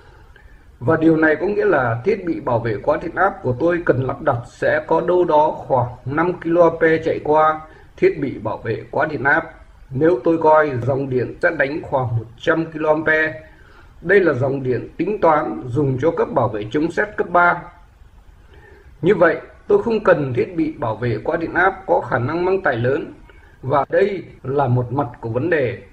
Và điều này có nghĩa là thiết bị bảo vệ quá điện áp của tôi cần lắp đặt sẽ có đâu đó khoảng năm ki lô am chạy qua thiết bị bảo vệ quá điện áp. Nếu tôi coi dòng điện sẽ đánh khoảng một trăm ki lô am, đây là dòng điện tính toán dùng cho cấp bảo vệ chống sét cấp ba. Như vậy, tôi không cần thiết bị bảo vệ quá điện áp có khả năng mang tải lớn. Và đây là một mặt của vấn đề.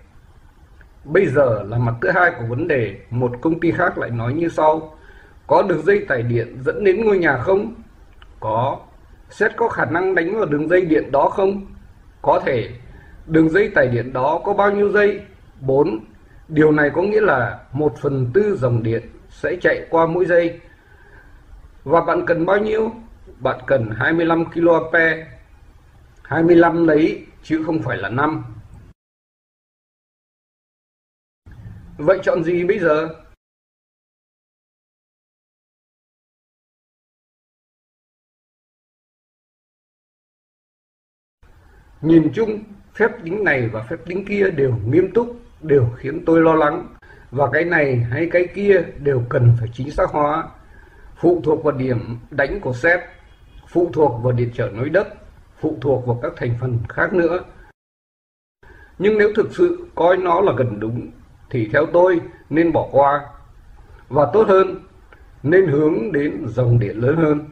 Bây giờ là mặt thứ hai của vấn đề. Một công ty khác lại nói như sau: có đường dây tải điện dẫn đến ngôi nhà không? Có. Sét có khả năng đánh vào đường dây điện đó không? Có thể. Đường dây tải điện đó có bao nhiêu dây? bốn. Điều này có nghĩa là một phần tư dòng điện sẽ chạy qua mỗi dây. Và bạn cần bao nhiêu? Bạn cần hai mươi lăm ki lô am. hai mươi lăm lấy chứ không phải là năm. Vậy chọn gì bây giờ? Nhìn chung, phép tính này và phép tính kia đều nghiêm túc, đều khiến tôi lo lắng. Và cái này hay cái kia đều cần phải chính xác hóa. Phụ thuộc vào điểm đánh của sét, phụ thuộc vào điện trở nối đất, phụ thuộc vào các thành phần khác nữa. Nhưng nếu thực sự coi nó là gần đúng, thì theo tôi nên bỏ qua. Và tốt hơn, nên hướng đến dòng điện lớn hơn.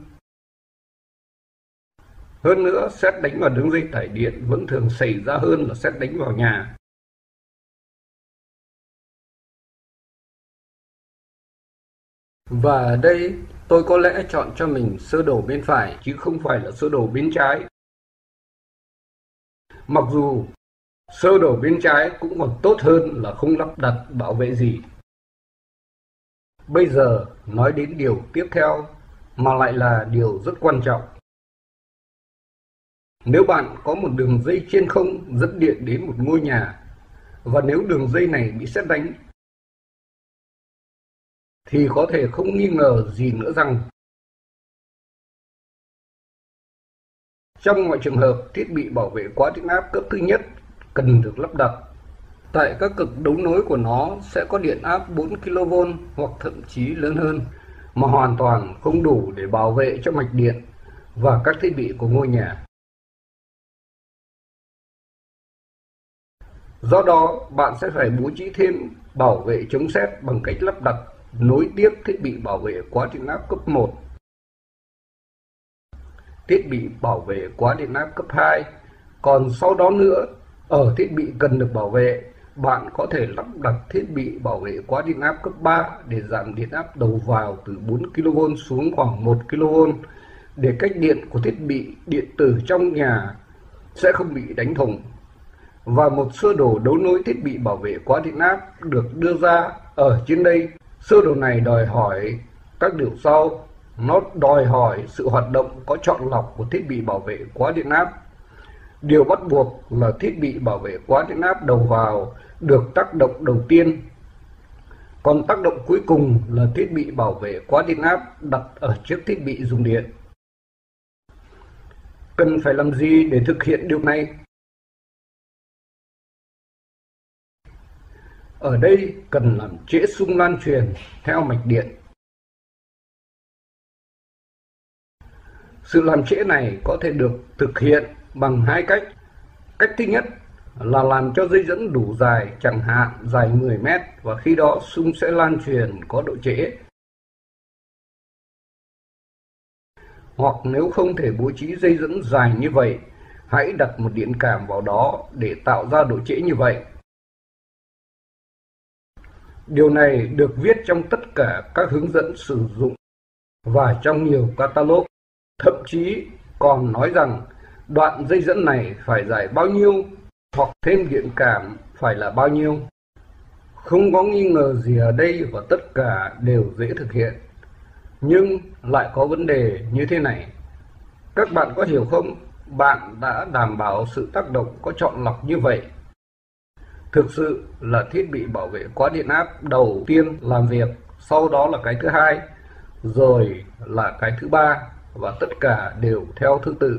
Hơn nữa, sét đánh vào đường dây tải điện vẫn thường xảy ra hơn là sét đánh vào nhà. Và ở đây tôi có lẽ chọn cho mình sơ đồ bên phải chứ không phải là sơ đồ bên trái. Mặc dù sơ đồ bên trái cũng còn tốt hơn là không lắp đặt bảo vệ gì. Bây giờ nói đến điều tiếp theo mà lại là điều rất quan trọng. Nếu bạn có một đường dây trên không dẫn điện đến một ngôi nhà, và nếu đường dây này bị sét đánh, thì có thể không nghi ngờ gì nữa rằng trong mọi trường hợp thiết bị bảo vệ quá điện áp cấp thứ nhất cần được lắp đặt. Tại các cực đấu nối của nó sẽ có điện áp bốn ki lô vôn hoặc thậm chí lớn hơn, mà hoàn toàn không đủ để bảo vệ cho mạch điện và các thiết bị của ngôi nhà. Do đó, bạn sẽ phải bố trí thêm bảo vệ chống sét bằng cách lắp đặt nối tiếp thiết bị bảo vệ quá điện áp cấp một, thiết bị bảo vệ quá điện áp cấp hai. Còn sau đó nữa, ở thiết bị cần được bảo vệ, bạn có thể lắp đặt thiết bị bảo vệ quá điện áp cấp ba để giảm điện áp đầu vào từ bốn ki lô vôn xuống khoảng một ki lô vôn, để cách điện của thiết bị điện tử trong nhà sẽ không bị đánh thủng. Và một sơ đồ đấu nối thiết bị bảo vệ quá điện áp được đưa ra ở trên đây. Sơ đồ này đòi hỏi các điều sau. Nó đòi hỏi sự hoạt động có chọn lọc của thiết bị bảo vệ quá điện áp. Điều bắt buộc là thiết bị bảo vệ quá điện áp đầu vào được tác động đầu tiên. Còn tác động cuối cùng là thiết bị bảo vệ quá điện áp đặt ở trước thiết bị dùng điện. Cần phải làm gì để thực hiện điều này? Ở đây cần làm trễ xung loan truyền theo mạch điện. Sự làm trễ này có thể được thực hiện bằng hai cách. Cách thứ nhất là làm cho dây dẫn đủ dài, chẳng hạn dài mười mét, và khi đó xung sẽ lan truyền có độ trễ. Hoặc nếu không thể bố trí dây dẫn dài như vậy, hãy đặt một điện cảm vào đó để tạo ra độ trễ như vậy. Điều này được viết trong tất cả các hướng dẫn sử dụng và trong nhiều catalog. Thậm chí còn nói rằng đoạn dây dẫn này phải dài bao nhiêu hoặc thêm điện cảm phải là bao nhiêu. Không có nghi ngờ gì ở đây và tất cả đều dễ thực hiện. Nhưng lại có vấn đề như thế này. Các bạn có hiểu không? Bạn đã đảm bảo sự tác động có chọn lọc như vậy. Thực sự là thiết bị bảo vệ quá điện áp đầu tiên làm việc, sau đó là cái thứ hai, rồi là cái thứ ba, và tất cả đều theo thứ tự.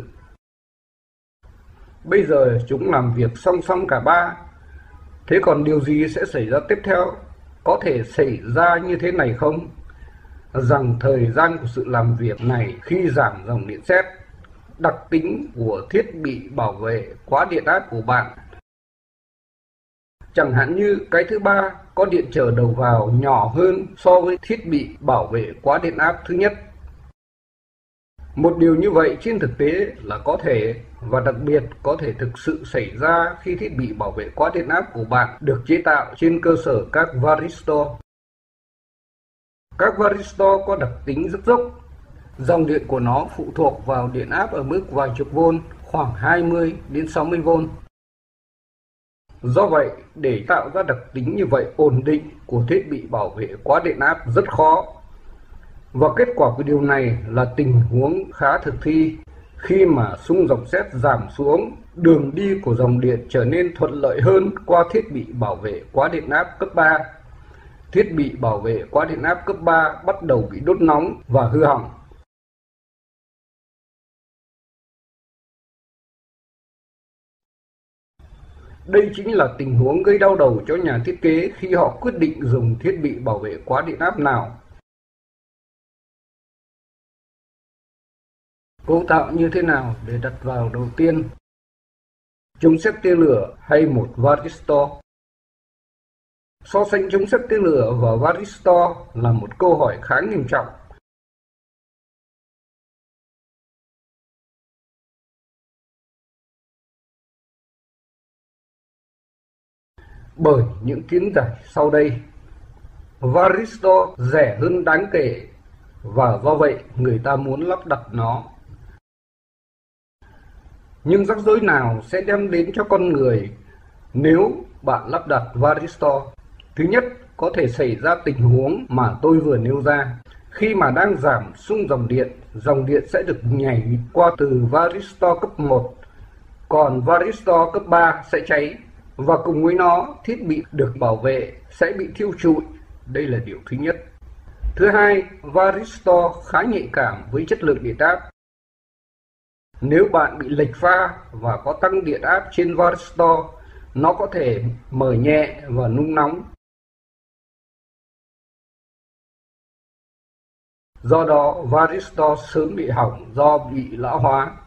Bây giờ chúng làm việc song song cả ba. Thế còn điều gì sẽ xảy ra tiếp theo? Có thể xảy ra như thế này không? Rằng thời gian của sự làm việc này khi giảm dòng điện sét, đặc tính của thiết bị bảo vệ quá điện áp của bạn. Chẳng hạn như cái thứ ba có điện trở đầu vào nhỏ hơn so với thiết bị bảo vệ quá điện áp thứ nhất. Một điều như vậy trên thực tế là có thể, và đặc biệt có thể thực sự xảy ra khi thiết bị bảo vệ quá điện áp của bạn được chế tạo trên cơ sở các varistor. Các varistor có đặc tính rất dốc. Dòng điện của nó phụ thuộc vào điện áp ở mức vài chục vôn, khoảng hai mươi đến sáu mươi vôn. Do vậy, để tạo ra đặc tính như vậy ổn định của thiết bị bảo vệ quá điện áp rất khó. Và kết quả của điều này là tình huống khá thực thi. Khi mà xung dòng sét giảm xuống, đường đi của dòng điện trở nên thuận lợi hơn qua thiết bị bảo vệ quá điện áp cấp ba. Thiết bị bảo vệ quá điện áp cấp ba bắt đầu bị đốt nóng và hư hỏng. Đây chính là tình huống gây đau đầu cho nhà thiết kế khi họ quyết định dùng thiết bị bảo vệ quá điện áp nào. Cấu tạo như thế nào để đặt vào đầu tiên? Chống sét tia lửa hay một varistor? So sánh chống sét tia lửa và varistor là một câu hỏi khá nghiêm trọng. Bởi những kiến giải sau đây. Varistor rẻ hơn đáng kể, và do vậy người ta muốn lắp đặt nó. Nhưng rắc rối nào sẽ đem đến cho con người nếu bạn lắp đặt varistor? Thứ nhất, có thể xảy ra tình huống mà tôi vừa nêu ra. Khi mà đang giảm xung dòng điện, dòng điện sẽ được nhảy qua từ varistor cấp một, còn varistor cấp ba sẽ cháy, và cùng với nó, thiết bị được bảo vệ sẽ bị thiêu trụi. Đây là điều thứ nhất. Thứ hai, varistor khá nhạy cảm với chất lượng điện áp. Nếu bạn bị lệch pha và có tăng điện áp trên varistor, nó có thể mở nhẹ và nung nóng. Do đó, varistor sớm bị hỏng do bị lão hóa.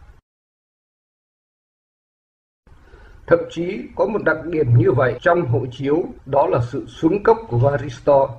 Thậm chí có một đặc điểm như vậy trong hộ chiếu, đó là sự xuống cấp của varistor.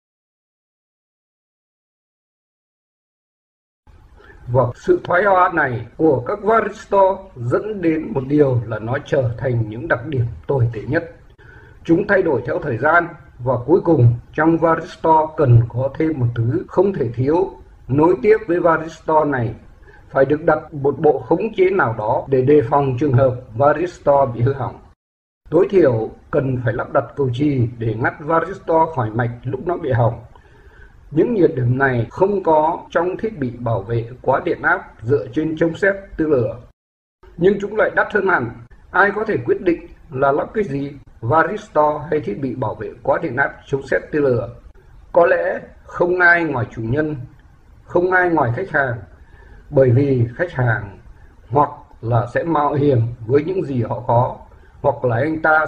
Và sự thoái hóa này của các varistor dẫn đến một điều là nó trở thành những đặc điểm tồi tệ nhất. Chúng thay đổi theo thời gian, và cuối cùng trong varistor cần có thêm một thứ không thể thiếu. Nối tiếp với varistor này phải được đặt một bộ khống chế nào đó để đề phòng trường hợp varistor bị hư hỏng. Tối thiểu cần phải lắp đặt cầu chì để ngắt varistor khỏi mạch lúc nó bị hỏng. Những nhược điểm này không có trong thiết bị bảo vệ quá điện áp dựa trên chống sét tia lửa. Nhưng chúng lại đắt hơn hẳn. Ai có thể quyết định là lắp cái gì, varistor hay thiết bị bảo vệ quá điện áp chống sét tia lửa? Có lẽ không ai ngoài chủ nhân, không ai ngoài khách hàng, bởi vì khách hàng hoặc là sẽ mạo hiểm với những gì họ có, hoặc là anh ta sẽ bỏ thêm tiền.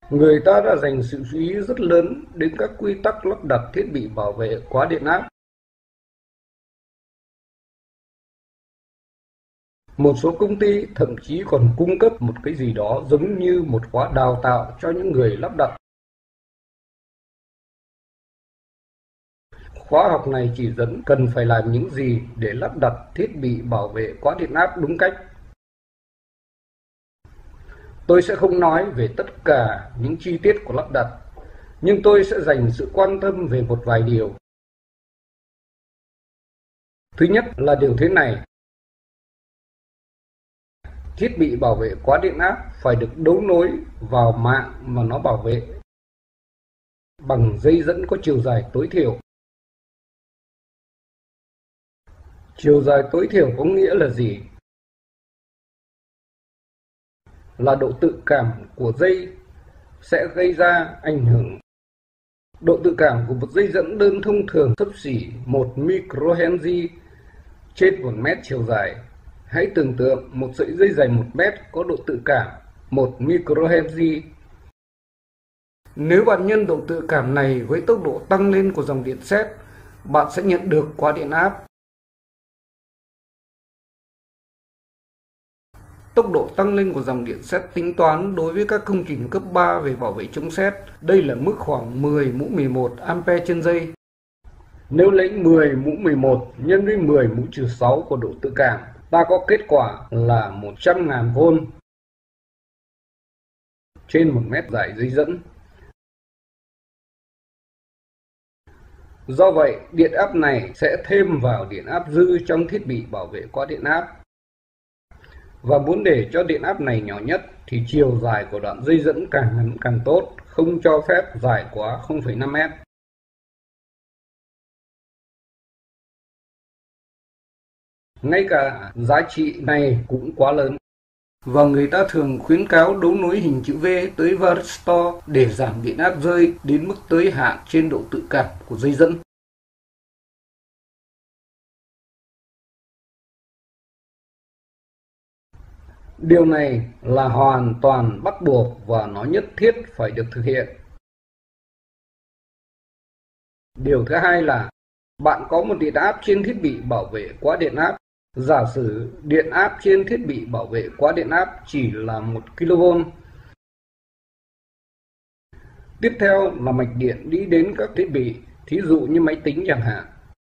Người ta đã dành sự chú ý rất lớn đến các quy tắc lắp đặt thiết bị bảo vệ khóa điện áp. Một số công ty thậm chí còn cung cấp một cái gì đó giống như một khóa đào tạo cho những người lắp đặt. Khóa học này chỉ dẫn cần phải làm những gì để lắp đặt thiết bị bảo vệ khóa điện áp đúng cách. Tôi sẽ không nói về tất cả những chi tiết của lắp đặt, nhưng tôi sẽ dành sự quan tâm về một vài điều. Thứ nhất là điều thế này. Thiết bị bảo vệ khóa điện áp phải được đấu nối vào mạng mà nó bảo vệ bằng dây dẫn có chiều dài tối thiểu. Chiều dài tối thiểu có nghĩa là gì? Là độ tự cảm của dây sẽ gây ra ảnh hưởng. Độ tự cảm của một dây dẫn đơn thông thường xấp xỉ một microhenry trên một mét chiều dài. Hãy tưởng tượng một sợi dây dài một mét có độ tự cảm một microhenry. Nếu bạn nhân độ tự cảm này với tốc độ tăng lên của dòng điện sét, bạn sẽ nhận được khóa điện áp. Tốc độ tăng lên của dòng điện sét tính toán đối với các công trình cấp ba về bảo vệ chống sét, đây là mức khoảng mười mũ mười một ampere trên giây. Nếu lấy mười mũ mười một nhân với mười mũ trừ sáu của độ tự cảm, ta có kết quả là một trăm nghìn vôn trên một mét dài dây dẫn. Do vậy, điện áp này sẽ thêm vào điện áp dư trong thiết bị bảo vệ khóa điện áp. Và muốn để cho điện áp này nhỏ nhất thì chiều dài của đoạn dây dẫn càng ngắn càng tốt, không cho phép dài quá không phẩy năm mét. Ngay cả giá trị này cũng quá lớn. Và người ta thường khuyến cáo đấu nối hình chữ V tới varistor để giảm điện áp rơi đến mức tới hạn trên độ tự cảm của dây dẫn. Điều này là hoàn toàn bắt buộc và nó nhất thiết phải được thực hiện. Điều thứ hai là bạn có một điện áp trên thiết bị bảo vệ khóa điện áp. Giả sử điện áp trên thiết bị bảo vệ khóa điện áp chỉ là một ki lô vôn. Tiếp theo là mạch điện đi đến các thiết bị, thí dụ như máy tính chẳng hạn.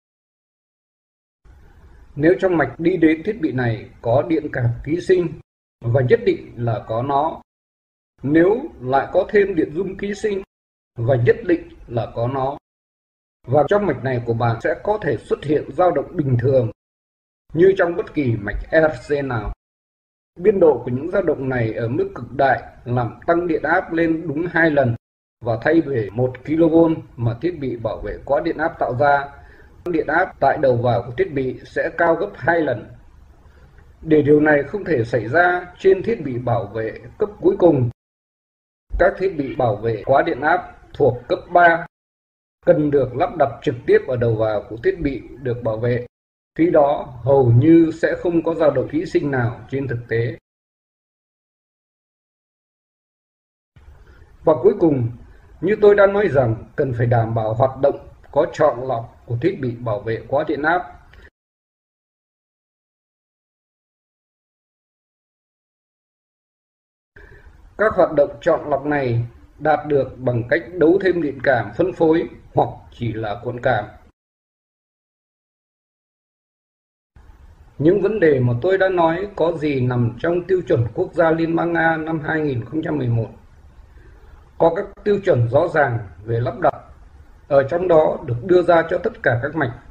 Nếu trong mạch đi đến thiết bị này có điện cảm ký sinh, và nhất định là có nó. Nếu lại có thêm điện dung ký sinh, và nhất định là có nó. Và trong mạch này của bạn sẽ có thể xuất hiện dao động bình thường, như trong bất kỳ mạch rờ xê nào. Biên độ của những dao động này ở mức cực đại làm tăng điện áp lên đúng hai lần, và thay vì một ki lô vôn mà thiết bị bảo vệ khóa điện áp tạo ra, điện áp tại đầu vào của thiết bị sẽ cao gấp hai lần. Để điều này không thể xảy ra trên thiết bị bảo vệ cấp cuối cùng, các thiết bị bảo vệ khóa điện áp thuộc cấp ba cần được lắp đặt trực tiếp ở đầu vào của thiết bị được bảo vệ. Khi đó hầu như sẽ không có dao động ký sinh nào trên thực tế. Và cuối cùng, như tôi đã nói rằng, cần phải đảm bảo hoạt động có chọn lọc của thiết bị bảo vệ khóa điện áp. Các hoạt động chọn lọc này đạt được bằng cách đấu thêm điện cảm phân phối hoặc chỉ là cuộn cảm. Những vấn đề mà tôi đã nói có gì nằm trong tiêu chuẩn quốc gia Liên bang Nga năm hai nghìn không trăm mười một. Có các tiêu chuẩn rõ ràng về lắp đặt, ở trong đó được đưa ra cho tất cả các mạch.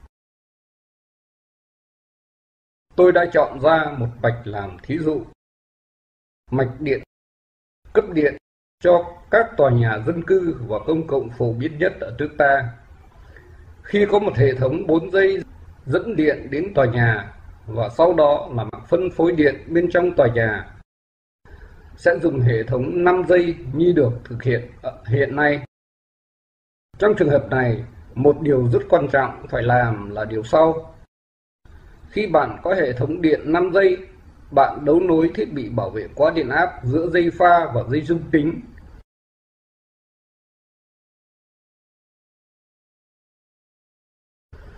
Tôi đã chọn ra một mạch làm thí dụ. Mạch điện cấp điện cho các tòa nhà dân cư và công cộng phổ biến nhất ở nước ta. Khi có một hệ thống bốn dây dẫn điện đến tòa nhà và sau đó là mạng phân phối điện bên trong tòa nhà, sẽ dùng hệ thống năm dây như được thực hiện hiện nay. Trong trường hợp này, một điều rất quan trọng phải làm là điều sau. Khi bạn có hệ thống điện năm dây, bạn đấu nối thiết bị bảo vệ khóa điện áp giữa dây pha và dây dung tính.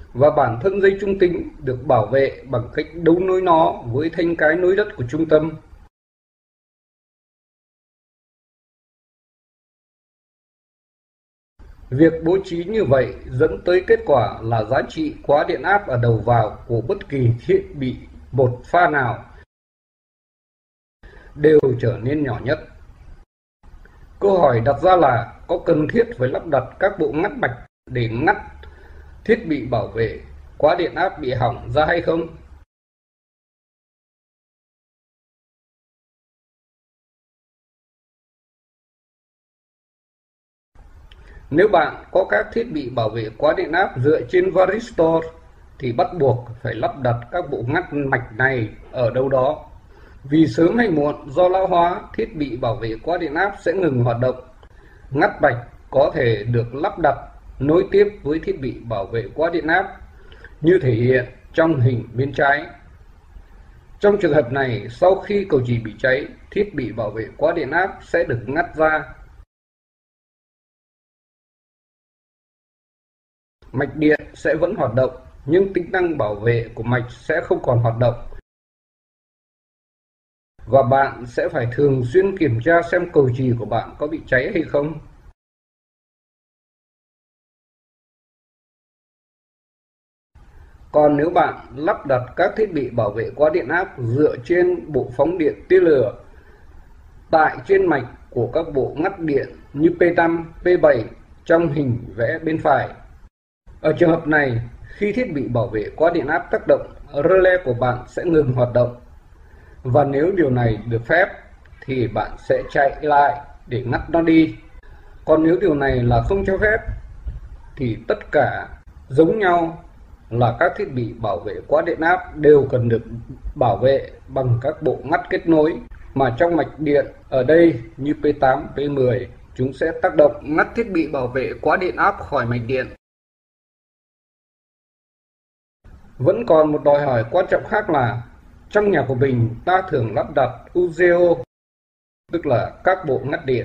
và bản thân dây trung tính được bảo vệ bằng cách đấu nối nó với thanh cái nối đất của trung tâm. Việc bố trí như vậy dẫn tới kết quả là giá trị quá điện áp ở đầu vào của bất kỳ thiết bị một pha nào đều trở nên nhỏ nhất. Câu hỏi đặt ra là có cần thiết phải lắp đặt các bộ ngắt mạch để ngắt thiết bị bảo vệ quá điện áp bị hỏng ra hay không? Nếu bạn có các thiết bị bảo vệ quá điện áp dựa trên varistor thì bắt buộc phải lắp đặt các bộ ngắt mạch này ở đâu đó. Vì sớm hay muộn do lão hóa, thiết bị bảo vệ quá điện áp sẽ ngừng hoạt động. Ngắt mạch có thể được lắp đặt nối tiếp với thiết bị bảo vệ quá điện áp như thể hiện trong hình bên trái. Trong trường hợp này, sau khi cầu chì bị cháy, thiết bị bảo vệ quá điện áp sẽ được ngắt ra. Mạch điện sẽ vẫn hoạt động, nhưng tính năng bảo vệ của mạch sẽ không còn hoạt động. Và bạn sẽ phải thường xuyên kiểm tra xem cầu chì của bạn có bị cháy hay không. Còn nếu bạn lắp đặt các thiết bị bảo vệ quá điện áp dựa trên bộ phóng điện tia lửa tại trên mạch của các bộ ngắt điện như P năm, P bảy trong hình vẽ bên phải. Ở trường hợp này, khi thiết bị bảo vệ quá điện áp tác động, relay của bạn sẽ ngừng hoạt động. Và nếu điều này được phép thì bạn sẽ chạy lại để ngắt nó đi. Còn nếu điều này là không cho phép thì tất cả giống nhau là các thiết bị bảo vệ quá điện áp đều cần được bảo vệ bằng các bộ ngắt kết nối mà trong mạch điện ở đây như P tám, P mười chúng sẽ tác động ngắt thiết bị bảo vệ quá điện áp khỏi mạch điện. Vẫn còn một đòi hỏi quan trọng khác là trong nhà của mình ta thường lắp đặt u giê o, tức là các bộ ngắt điện.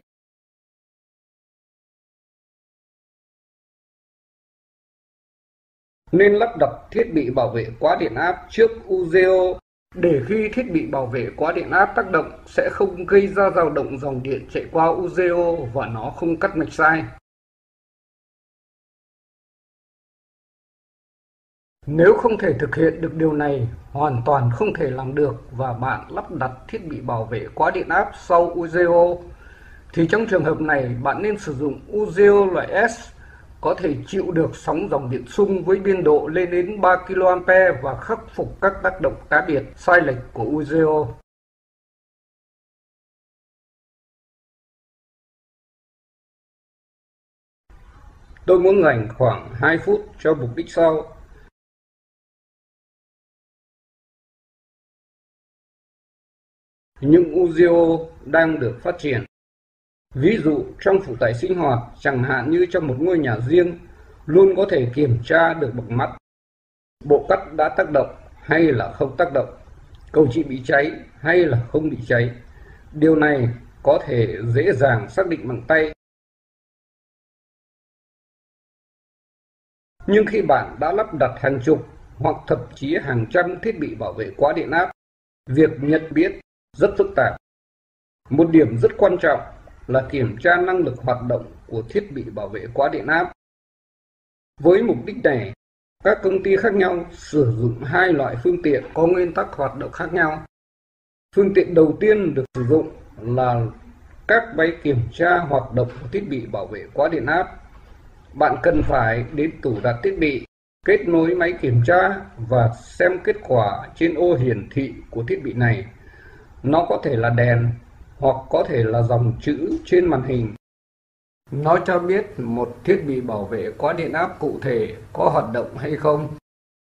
Nên lắp đặt thiết bị bảo vệ quá điện áp trước u giê o để khi thiết bị bảo vệ quá điện áp tác động sẽ không gây ra dao động dòng điện chạy qua u giê o và nó không cắt mạch sai. Nếu không thể thực hiện được điều này, hoàn toàn không thể làm được và bạn lắp đặt thiết bị bảo vệ quá điện áp sau u giê o, thì trong trường hợp này bạn nên sử dụng u giê o loại S có thể chịu được sóng dòng điện xung với biên độ lên đến ba ki lô am pe và khắc phục các tác động cá biệt sai lệch của u giê o. Tôi muốn dành khoảng hai phút cho mục đích sau. Nhưng u giê o đang được phát triển. Ví dụ trong phụ tải sinh hoạt, chẳng hạn như trong một ngôi nhà riêng, luôn có thể kiểm tra được bằng mắt. Bộ cắt đã tác động hay là không tác động, cầu chì bị cháy hay là không bị cháy. Điều này có thể dễ dàng xác định bằng tay. Nhưng khi bạn đã lắp đặt hàng chục hoặc thậm chí hàng trăm thiết bị bảo vệ quá điện áp, việc nhận biết rất phức tạp. Một điểm rất quan trọng là kiểm tra năng lực hoạt động của thiết bị bảo vệ quá điện áp. Với mục đích này, các công ty khác nhau sử dụng hai loại phương tiện có nguyên tắc hoạt động khác nhau. Phương tiện đầu tiên được sử dụng là các máy kiểm tra hoạt động của thiết bị bảo vệ quá điện áp. Bạn cần phải đến tủ đặt thiết bị, kết nối máy kiểm tra và xem kết quả trên ô hiển thị của thiết bị này. Nó có thể là đèn hoặc có thể là dòng chữ trên màn hình. Nó cho biết một thiết bị bảo vệ quá điện áp cụ thể có hoạt động hay không.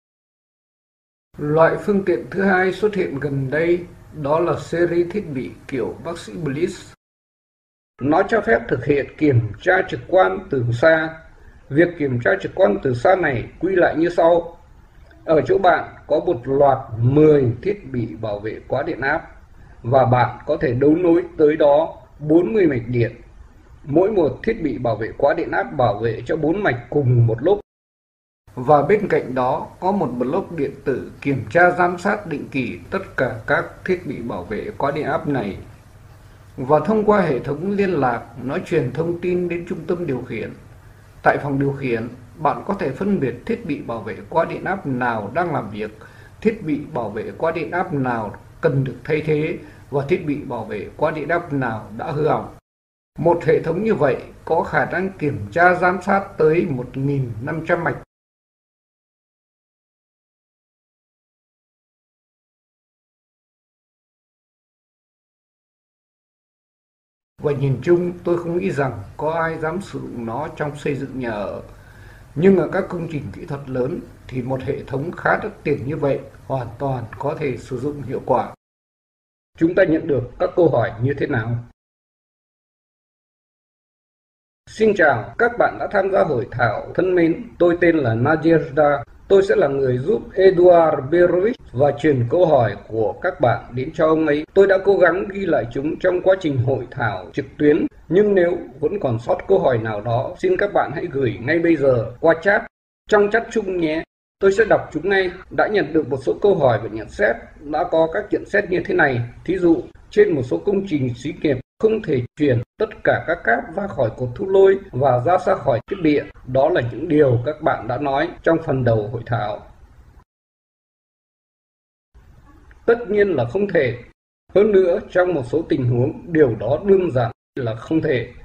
Loại phương tiện thứ hai xuất hiện gần đây đó là series thiết bị kiểu bác sĩ Bliss. Nó cho phép thực hiện kiểm tra trực quan từ xa. Việc kiểm tra trực quan từ xa này quy lại như sau. Ở chỗ bạn có một loạt mười thiết bị bảo vệ quá điện áp và bạn có thể đấu nối tới đó bốn mươi mạch điện. Mỗi một thiết bị bảo vệ quá điện áp bảo vệ cho bốn mạch cùng một lúc. Và bên cạnh đó có một block điện tử kiểm tra giám sát định kỳ tất cả các thiết bị bảo vệ qua điện áp này. Và thông qua hệ thống liên lạc, nó truyền thông tin đến trung tâm điều khiển. Tại phòng điều khiển, bạn có thể phân biệt thiết bị bảo vệ qua điện áp nào đang làm việc, thiết bị bảo vệ qua điện áp nào cần được thay thế và thiết bị bảo vệ qua điện áp nào đã hư hỏng. Một hệ thống như vậy có khả năng kiểm tra giám sát tới một nghìn năm trăm mạch. Và nhìn chung, tôi không nghĩ rằng có ai dám sử dụng nó trong xây dựng nhà ở. Nhưng ở các công trình kỹ thuật lớn thì một hệ thống khá đắt tiền như vậy hoàn toàn có thể sử dụng hiệu quả. Chúng ta nhận được các câu hỏi như thế nào? Xin chào, các bạn đã tham gia hội thảo thân mến. Tôi tên là Nadezhda. Tôi sẽ là người giúp Eduard Berovich và truyền câu hỏi của các bạn đến cho ông ấy. Tôi đã cố gắng ghi lại chúng trong quá trình hội thảo trực tuyến. Nhưng nếu vẫn còn sót câu hỏi nào đó, xin các bạn hãy gửi ngay bây giờ qua chat, trong chat chung nhé. Tôi sẽ đọc chúng ngay. Đã nhận được một số câu hỏi và nhận xét. Đã có các nhận xét như thế này. Thí dụ, trên một số công trình xí nghiệp không thể chuyển tất cả các cáp ra khỏi cột thu lôi và ra xa khỏi thiết bị. Đó là những điều các bạn đã nói trong phần đầu hội thảo. Tất nhiên là không thể. Hơn nữa, trong một số tình huống, điều đó đơn giản là không thể.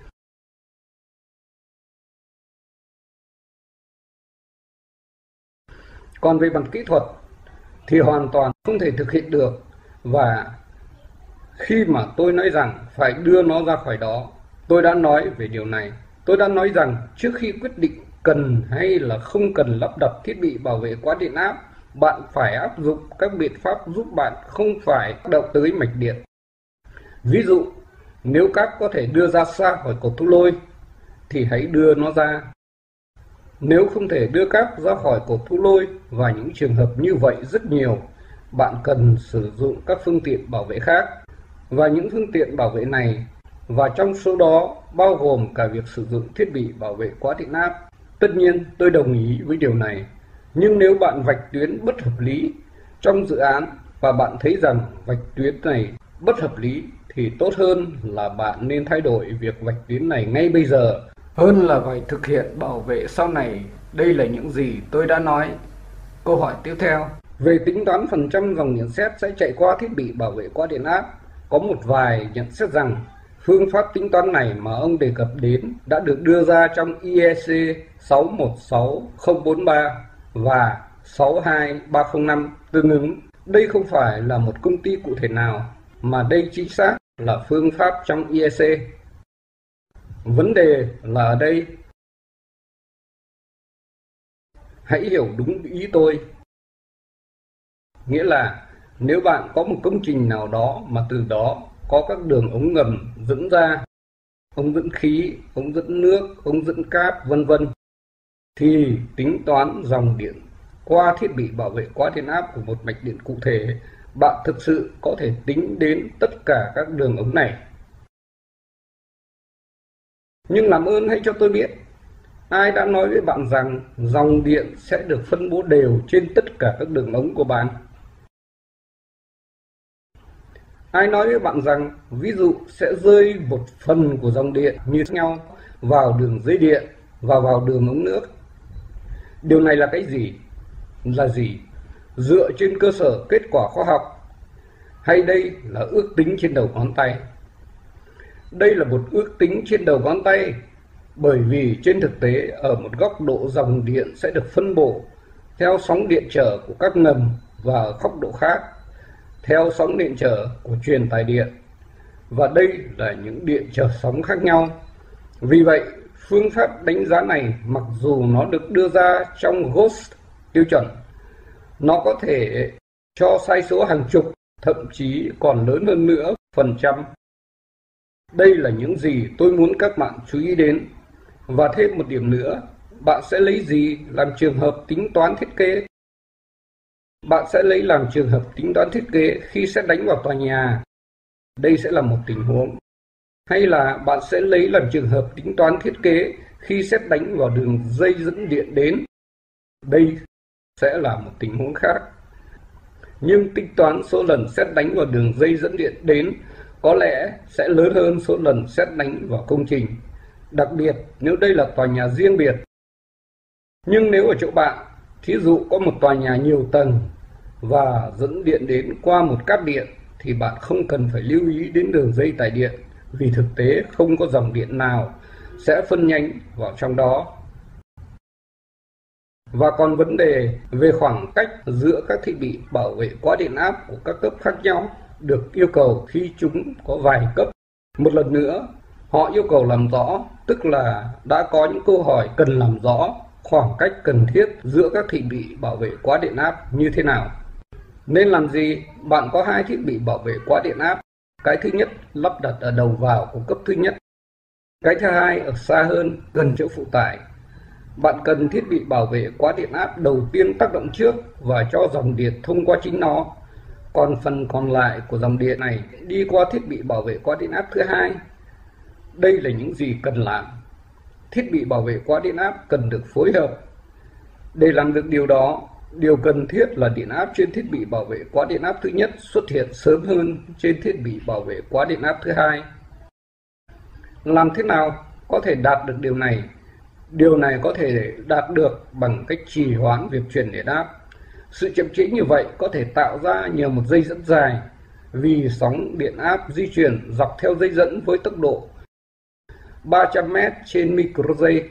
Còn về mặt kỹ thuật thì hoàn toàn không thể thực hiện được. Và khi mà tôi nói rằng phải đưa nó ra khỏi đó, tôi đã nói về điều này. Tôi đã nói rằng trước khi quyết định cần hay là không cần lắp đặt thiết bị bảo vệ quá điện áp, bạn phải áp dụng các biện pháp giúp bạn không phải tác động tới mạch điện. Ví dụ, nếu cáp có thể đưa ra xa khỏi cột thu lôi thì hãy đưa nó ra. Nếu không thể đưa cáp ra khỏi cột thu lôi, và những trường hợp như vậy rất nhiều, bạn cần sử dụng các phương tiện bảo vệ khác. Và những phương tiện bảo vệ này, và trong số đó bao gồm cả việc sử dụng thiết bị bảo vệ quá điện áp. Tất nhiên tôi đồng ý với điều này. Nhưng nếu bạn vạch tuyến bất hợp lý trong dự án và bạn thấy rằng vạch tuyến này bất hợp lý thì tốt hơn là bạn nên thay đổi việc vạch tuyến này ngay bây giờ, hơn là phải thực hiện bảo vệ sau này. Đây là những gì tôi đã nói. Câu hỏi tiếp theo. Về tính toán phần trăm dòng nhận xét sẽ chạy qua thiết bị bảo vệ qua điện áp, có một vài nhận xét rằng phương pháp tính toán này mà ông đề cập đến đã được đưa ra trong i e c sáu một sáu không bốn ba và sáu hai ba không năm tương ứng. Đây không phải là một công ty cụ thể nào, mà đây chính xác là phương pháp trong i e c. Vấn đề là ở đây. Hãy hiểu đúng ý tôi. Nghĩa là nếu bạn có một công trình nào đó mà từ đó có các đường ống ngầm dẫn ra, ống dẫn khí, ống dẫn nước, ống dẫn cáp, vân vân, thì tính toán dòng điện qua thiết bị bảo vệ quá điện áp của một mạch điện cụ thể, bạn thực sự có thể tính đến tất cả các đường ống này. Nhưng làm ơn hãy cho tôi biết, ai đã nói với bạn rằng dòng điện sẽ được phân bố đều trên tất cả các đường ống của bạn? Ai nói với bạn rằng, ví dụ, sẽ rơi một phần của dòng điện như nhau vào đường dây điện và vào đường ống nước? Điều này là cái gì? Là gì? Dựa trên cơ sở kết quả khoa học? Hay đây là ước tính trên đầu ngón tay? Đây là một ước tính trên đầu ngón tay, bởi vì trên thực tế ở một góc độ dòng điện sẽ được phân bổ theo sóng điện trở của các ngầm, và ở góc độ khác theo sóng điện trở của truyền tải điện. Và đây là những điện trở sóng khác nhau. Vì vậy, phương pháp đánh giá này, mặc dù nó được đưa ra trong GOES tiêu chuẩn, nó có thể cho sai số hàng chục, thậm chí còn lớn hơn nữa phần trăm. Đây là những gì tôi muốn các bạn chú ý đến. Và thêm một điểm nữa, bạn sẽ lấy gì làm trường hợp tính toán thiết kế? Bạn sẽ lấy làm trường hợp tính toán thiết kế khi sét đánh vào tòa nhà. Đây sẽ là một tình huống. Hay là bạn sẽ lấy làm trường hợp tính toán thiết kế khi sét đánh vào đường dây dẫn điện đến. Đây sẽ là một tình huống khác. Nhưng tính toán số lần sét đánh vào đường dây dẫn điện đến có lẽ sẽ lớn hơn số lần sét đánh vào công trình, đặc biệt nếu đây là tòa nhà riêng biệt. Nhưng nếu ở chỗ bạn, thí dụ có một tòa nhà nhiều tầng và dẫn điện đến qua một cáp điện, thì bạn không cần phải lưu ý đến đường dây tải điện, vì thực tế không có dòng điện nào sẽ phân nhánh vào trong đó. Và còn vấn đề về khoảng cách giữa các thiết bị bảo vệ quá điện áp của các cấp khác nhau được yêu cầu khi chúng có vài cấp. Một lần nữa, họ yêu cầu làm rõ, tức là đã có những câu hỏi cần làm rõ khoảng cách cần thiết giữa các thiết bị bảo vệ quá điện áp như thế nào. Nên làm gì? Bạn có hai thiết bị bảo vệ quá điện áp. Cái thứ nhất lắp đặt ở đầu vào của cấp thứ nhất. Cái thứ hai ở xa hơn, gần chỗ phụ tải. Bạn cần thiết bị bảo vệ quá điện áp đầu tiên tác động trước và cho dòng điện thông qua chính nó. Còn phần còn lại của dòng điện này đi qua thiết bị bảo vệ quá điện áp thứ hai. Đây là những gì cần làm. Thiết bị bảo vệ quá điện áp cần được phối hợp. Để làm được điều đó, điều cần thiết là điện áp trên thiết bị bảo vệ quá điện áp thứ nhất xuất hiện sớm hơn trên thiết bị bảo vệ quá điện áp thứ hai. Làm thế nào có thể đạt được điều này? Điều này có thể đạt được bằng cách trì hoãn việc truyền điện áp. Sự chậm trễ như vậy có thể tạo ra nhờ một dây dẫn dài, vì sóng điện áp di chuyển dọc theo dây dẫn với tốc độ ba trăm mét trên micro giây.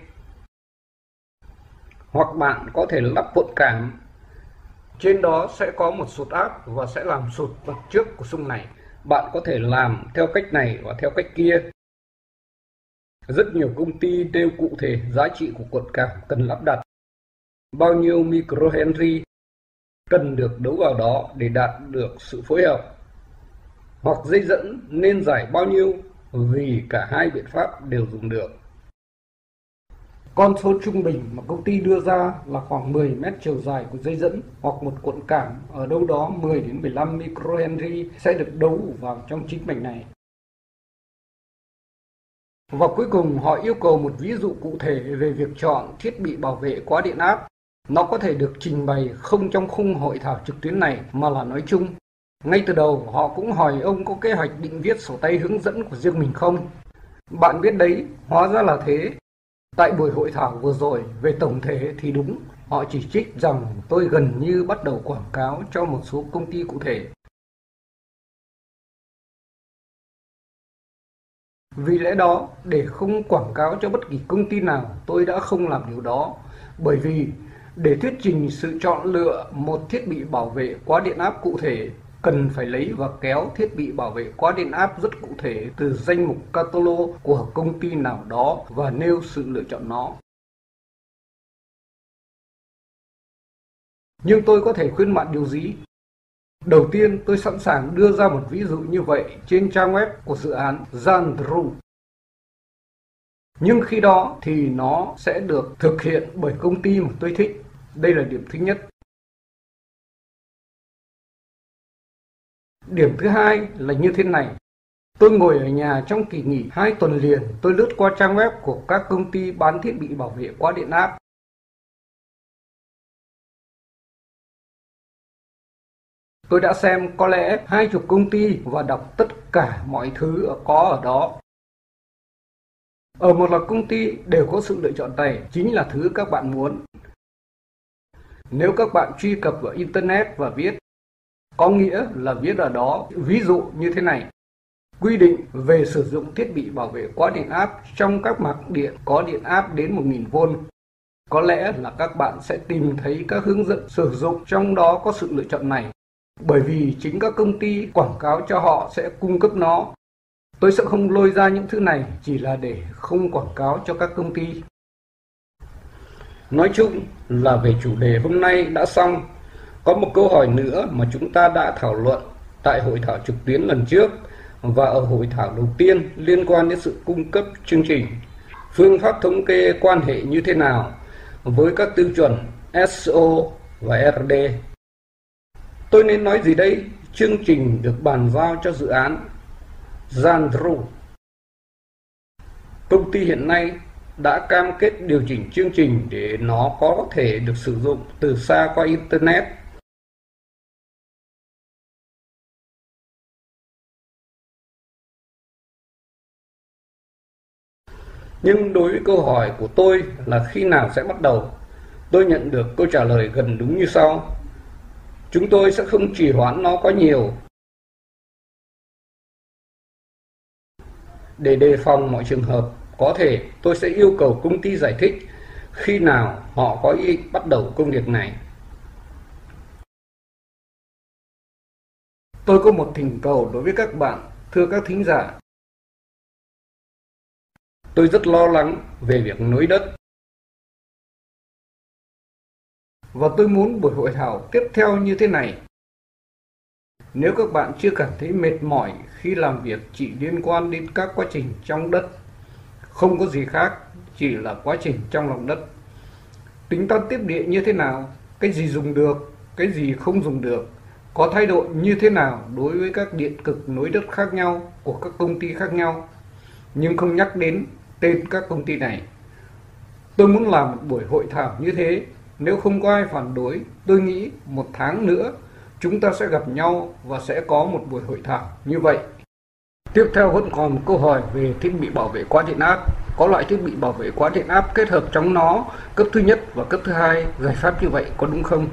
Hoặc bạn có thể lắp cuộn cảm. Trên đó sẽ có một sụt áp và sẽ làm sụt bậc trước của xung này. Bạn có thể làm theo cách này và theo cách kia. Rất nhiều công ty nêu cụ thể giá trị của cuộn cảm cần lắp đặt, bao nhiêu microhenry cần được đấu vào đó để đạt được sự phối hợp, hoặc dây dẫn nên dài bao nhiêu, vì cả hai biện pháp đều dùng được. Con số trung bình mà công ty đưa ra là khoảng mười mét chiều dài của dây dẫn, hoặc một cuộn cảm ở đâu đó mười đến mười lăm microhenry sẽ được đấu vào trong chính mạch này. Và cuối cùng họ yêu cầu một ví dụ cụ thể về việc chọn thiết bị bảo vệ quá điện áp. Nó có thể được trình bày không trong khung hội thảo trực tuyến này mà là nói chung. Ngay từ đầu họ cũng hỏi ông có kế hoạch định viết sổ tay hướng dẫn của riêng mình không? Bạn biết đấy, hóa ra là thế. Tại buổi hội thảo vừa rồi về tổng thể thì đúng, họ chỉ trích rằng tôi gần như bắt đầu quảng cáo cho một số công ty cụ thể. Vì lẽ đó, để không quảng cáo cho bất kỳ công ty nào, tôi đã không làm điều đó. Bởi vì để thuyết trình sự chọn lựa một thiết bị bảo vệ quá điện áp cụ thể, cần phải lấy và kéo thiết bị bảo vệ quá điện áp rất cụ thể từ danh mục catalog của công ty nào đó và nêu sự lựa chọn nó. Nhưng tôi có thể khuyên bạn điều gì? Đầu tiên, tôi sẵn sàng đưa ra một ví dụ như vậy trên trang web của dự án Zandru. Nhưng khi đó thì nó sẽ được thực hiện bởi công ty mà tôi thích. Đây là điểm thứ nhất. Điểm thứ hai là như thế này. Tôi ngồi ở nhà trong kỳ nghỉ hai tuần liền, tôi lướt qua trang web của các công ty bán thiết bị bảo vệ quá điện áp. Tôi đã xem có lẽ hai chục công ty và đọc tất cả mọi thứ có ở đó. Ở một loạt công ty đều có sự lựa chọn này, chính là thứ các bạn muốn. Nếu các bạn truy cập vào Internet và viết, có nghĩa là viết ở đó, ví dụ như thế này. Quy định về sử dụng thiết bị bảo vệ quá điện áp trong các mạch điện có điện áp đến một nghìn vôn. Có lẽ là các bạn sẽ tìm thấy các hướng dẫn sử dụng trong đó có sự lựa chọn này. Bởi vì chính các công ty quảng cáo cho họ sẽ cung cấp nó. Tôi sẽ không lôi ra những thứ này chỉ là để không quảng cáo cho các công ty. Nói chung là về chủ đề hôm nay đã xong. Có một câu hỏi nữa mà chúng ta đã thảo luận tại hội thảo trực tuyến lần trước và ở hội thảo đầu tiên liên quan đến sự cung cấp chương trình. Phương pháp thống kê quan hệ như thế nào với các tiêu chuẩn S O và R D? Tôi nên nói gì đây? Chương trình được bàn giao cho dự án Zandru. Công ty hiện nay đã cam kết điều chỉnh chương trình để nó có thể được sử dụng từ xa qua Internet. Nhưng đối với câu hỏi của tôi là khi nào sẽ bắt đầu, tôi nhận được câu trả lời gần đúng như sau: chúng tôi sẽ không trì hoãn nó quá nhiều. Để đề phòng mọi trường hợp, có thể tôi sẽ yêu cầu công ty giải thích khi nào họ có ý bắt đầu công việc này. Tôi có một thỉnh cầu đối với các bạn, thưa các thính giả. Tôi rất lo lắng về việc nối đất. Và tôi muốn buổi hội thảo tiếp theo như thế này. Nếu các bạn chưa cảm thấy mệt mỏi khi làm việc chỉ liên quan đến các quá trình trong đất, không có gì khác, chỉ là quá trình trong lòng đất. Tính toán tiếp địa như thế nào, cái gì dùng được, cái gì không dùng được, có thái độ như thế nào đối với các điện cực nối đất khác nhau của các công ty khác nhau, nhưng không nhắc đến tên các công ty này. Tôi muốn làm một buổi hội thảo như thế. Nếu không có ai phản đối, tôi nghĩ một tháng nữa chúng ta sẽ gặp nhau và sẽ có một buổi hội thảo như vậy. Tiếp theo vẫn còn một câu hỏi về thiết bị bảo vệ quá điện áp. Có loại thiết bị bảo vệ quá điện áp kết hợp trong nó cấp thứ nhất và cấp thứ hai, giải pháp như vậy có đúng không?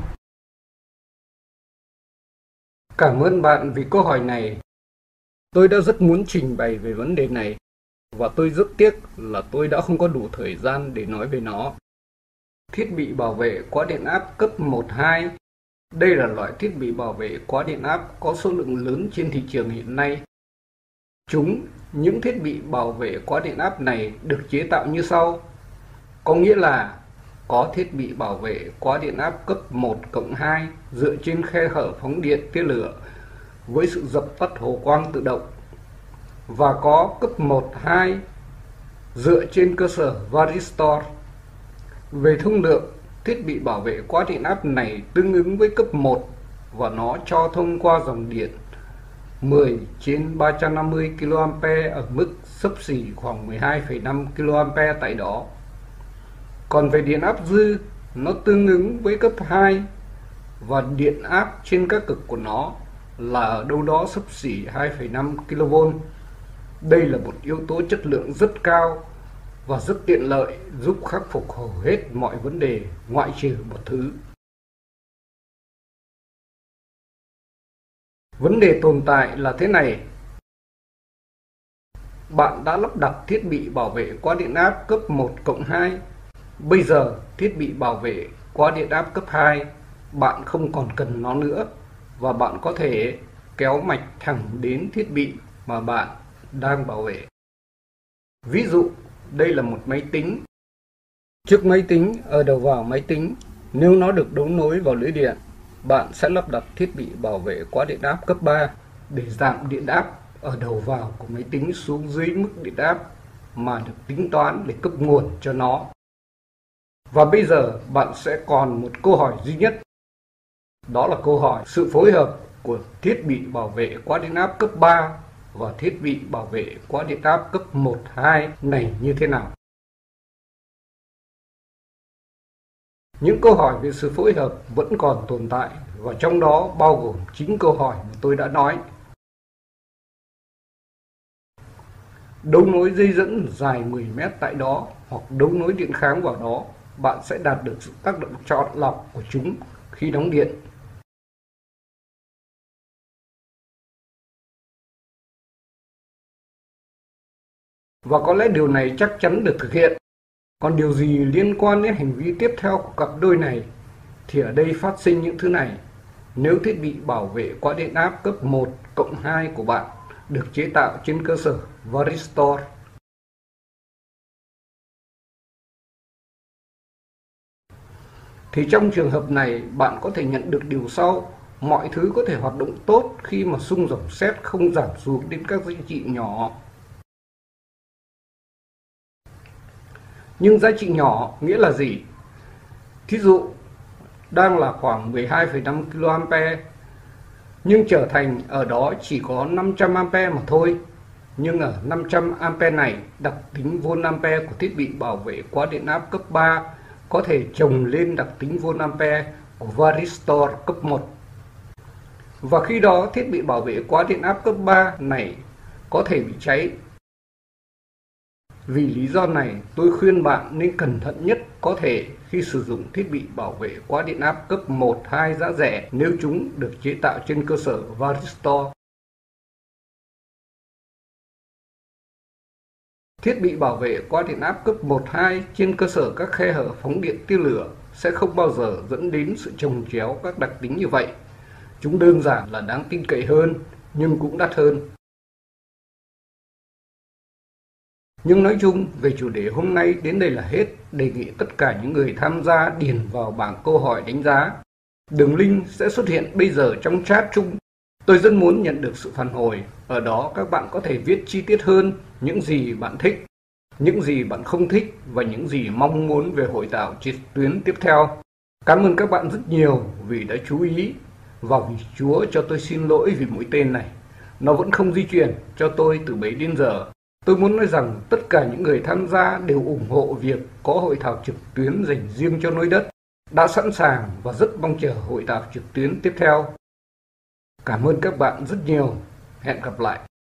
Cảm ơn bạn vì câu hỏi này. Tôi đã rất muốn trình bày về vấn đề này và tôi rất tiếc là tôi đã không có đủ thời gian để nói về nó. Thiết bị bảo vệ quá điện áp cấp một, hai. Đây là loại thiết bị bảo vệ quá điện áp có số lượng lớn trên thị trường hiện nay. Chúng, những thiết bị bảo vệ quá điện áp này được chế tạo như sau. Có nghĩa là có thiết bị bảo vệ quá điện áp cấp một cộng hai dựa trên khe hở phóng điện tia lửa với sự dập tắt hồ quang tự động, và có cấp một, hai dựa trên cơ sở varistor. Về thông lượng, thiết bị bảo vệ quá điện áp này tương ứng với cấp một và nó cho thông qua dòng điện mười trên ba trăm năm mươi ki lô am pe ở mức xấp xỉ khoảng mười hai phẩy năm ki lô am pe tại đó. Còn về điện áp dư, nó tương ứng với cấp hai và điện áp trên các cực của nó là ở đâu đó xấp xỉ hai phẩy năm ki lô vôn. Đây là một yếu tố chất lượng rất cao và rất tiện lợi, giúp khắc phục hầu hết mọi vấn đề ngoại trừ một thứ. Vấn đề tồn tại là thế này. Bạn đã lắp đặt thiết bị bảo vệ quá điện áp cấp một cộng hai. Bây giờ thiết bị bảo vệ quá điện áp cấp hai, bạn không còn cần nó nữa và bạn có thể kéo mạch thẳng đến thiết bị mà bạn đang bảo vệ. Ví dụ, đây là một máy tính. Trước máy tính, ở đầu vào máy tính, nếu nó được đấu nối vào lưới điện, bạn sẽ lắp đặt thiết bị bảo vệ quá điện áp cấp ba để giảm điện áp ở đầu vào của máy tính xuống dưới mức điện áp mà được tính toán để cấp nguồn cho nó. Và bây giờ bạn sẽ còn một câu hỏi duy nhất. Đó là câu hỏi sự phối hợp của thiết bị bảo vệ quá điện áp cấp ba và thiết bị bảo vệ quá điện áp cấp một, hai này như thế nào? Những câu hỏi về sự phối hợp vẫn còn tồn tại và trong đó bao gồm chính câu hỏi mà tôi đã nói. Đấu nối dây dẫn dài mười mét tại đó hoặc đấu nối điện kháng vào đó, bạn sẽ đạt được sự tác động chọn lọc của chúng khi đóng điện. Và có lẽ điều này chắc chắn được thực hiện. Còn điều gì liên quan đến hành vi tiếp theo của cặp đôi này thì ở đây phát sinh những thứ này. Nếu thiết bị bảo vệ quá điện áp cấp một cộng hai của bạn được chế tạo trên cơ sở varistor, thì trong trường hợp này bạn có thể nhận được điều sau. Mọi thứ có thể hoạt động tốt khi mà xung dòng sét không giảm xuống đến các giá trị nhỏ. Nhưng giá trị nhỏ nghĩa là gì? Thí dụ, đang là khoảng mười hai phẩy năm ki lô am pe, nhưng trở thành ở đó chỉ có năm trăm am pe mà thôi. Nhưng ở năm trăm ampe này, đặc tính volt-ampere của thiết bị bảo vệ quá điện áp cấp ba có thể chồng lên đặc tính volt-ampere của varistor cấp một. Và khi đó thiết bị bảo vệ quá điện áp cấp ba này có thể bị cháy. Vì lý do này, tôi khuyên bạn nên cẩn thận nhất có thể khi sử dụng thiết bị bảo vệ quá điện áp cấp một, hai giá rẻ nếu chúng được chế tạo trên cơ sở varistor. Thiết bị bảo vệ quá điện áp cấp một, hai trên cơ sở các khe hở phóng điện tia lửa sẽ không bao giờ dẫn đến sự chồng chéo các đặc tính như vậy. Chúng đơn giản là đáng tin cậy hơn, nhưng cũng đắt hơn. Nhưng nói chung, về chủ đề hôm nay đến đây là hết. Đề nghị tất cả những người tham gia điền vào bảng câu hỏi đánh giá. Đường link sẽ xuất hiện bây giờ trong chat chung. Tôi rất muốn nhận được sự phản hồi. Ở đó các bạn có thể viết chi tiết hơn những gì bạn thích, những gì bạn không thích và những gì mong muốn về hội thảo trực tuyến tiếp theo. Cảm ơn các bạn rất nhiều vì đã chú ý và vì Chúa cho tôi xin lỗi vì mũi tên này. Nó vẫn không di chuyển cho tôi từ bấy đến giờ. Tôi muốn nói rằng tất cả những người tham gia đều ủng hộ việc có hội thảo trực tuyến dành riêng cho nối đất, đã sẵn sàng và rất mong chờ hội thảo trực tuyến tiếp theo. Cảm ơn các bạn rất nhiều. Hẹn gặp lại.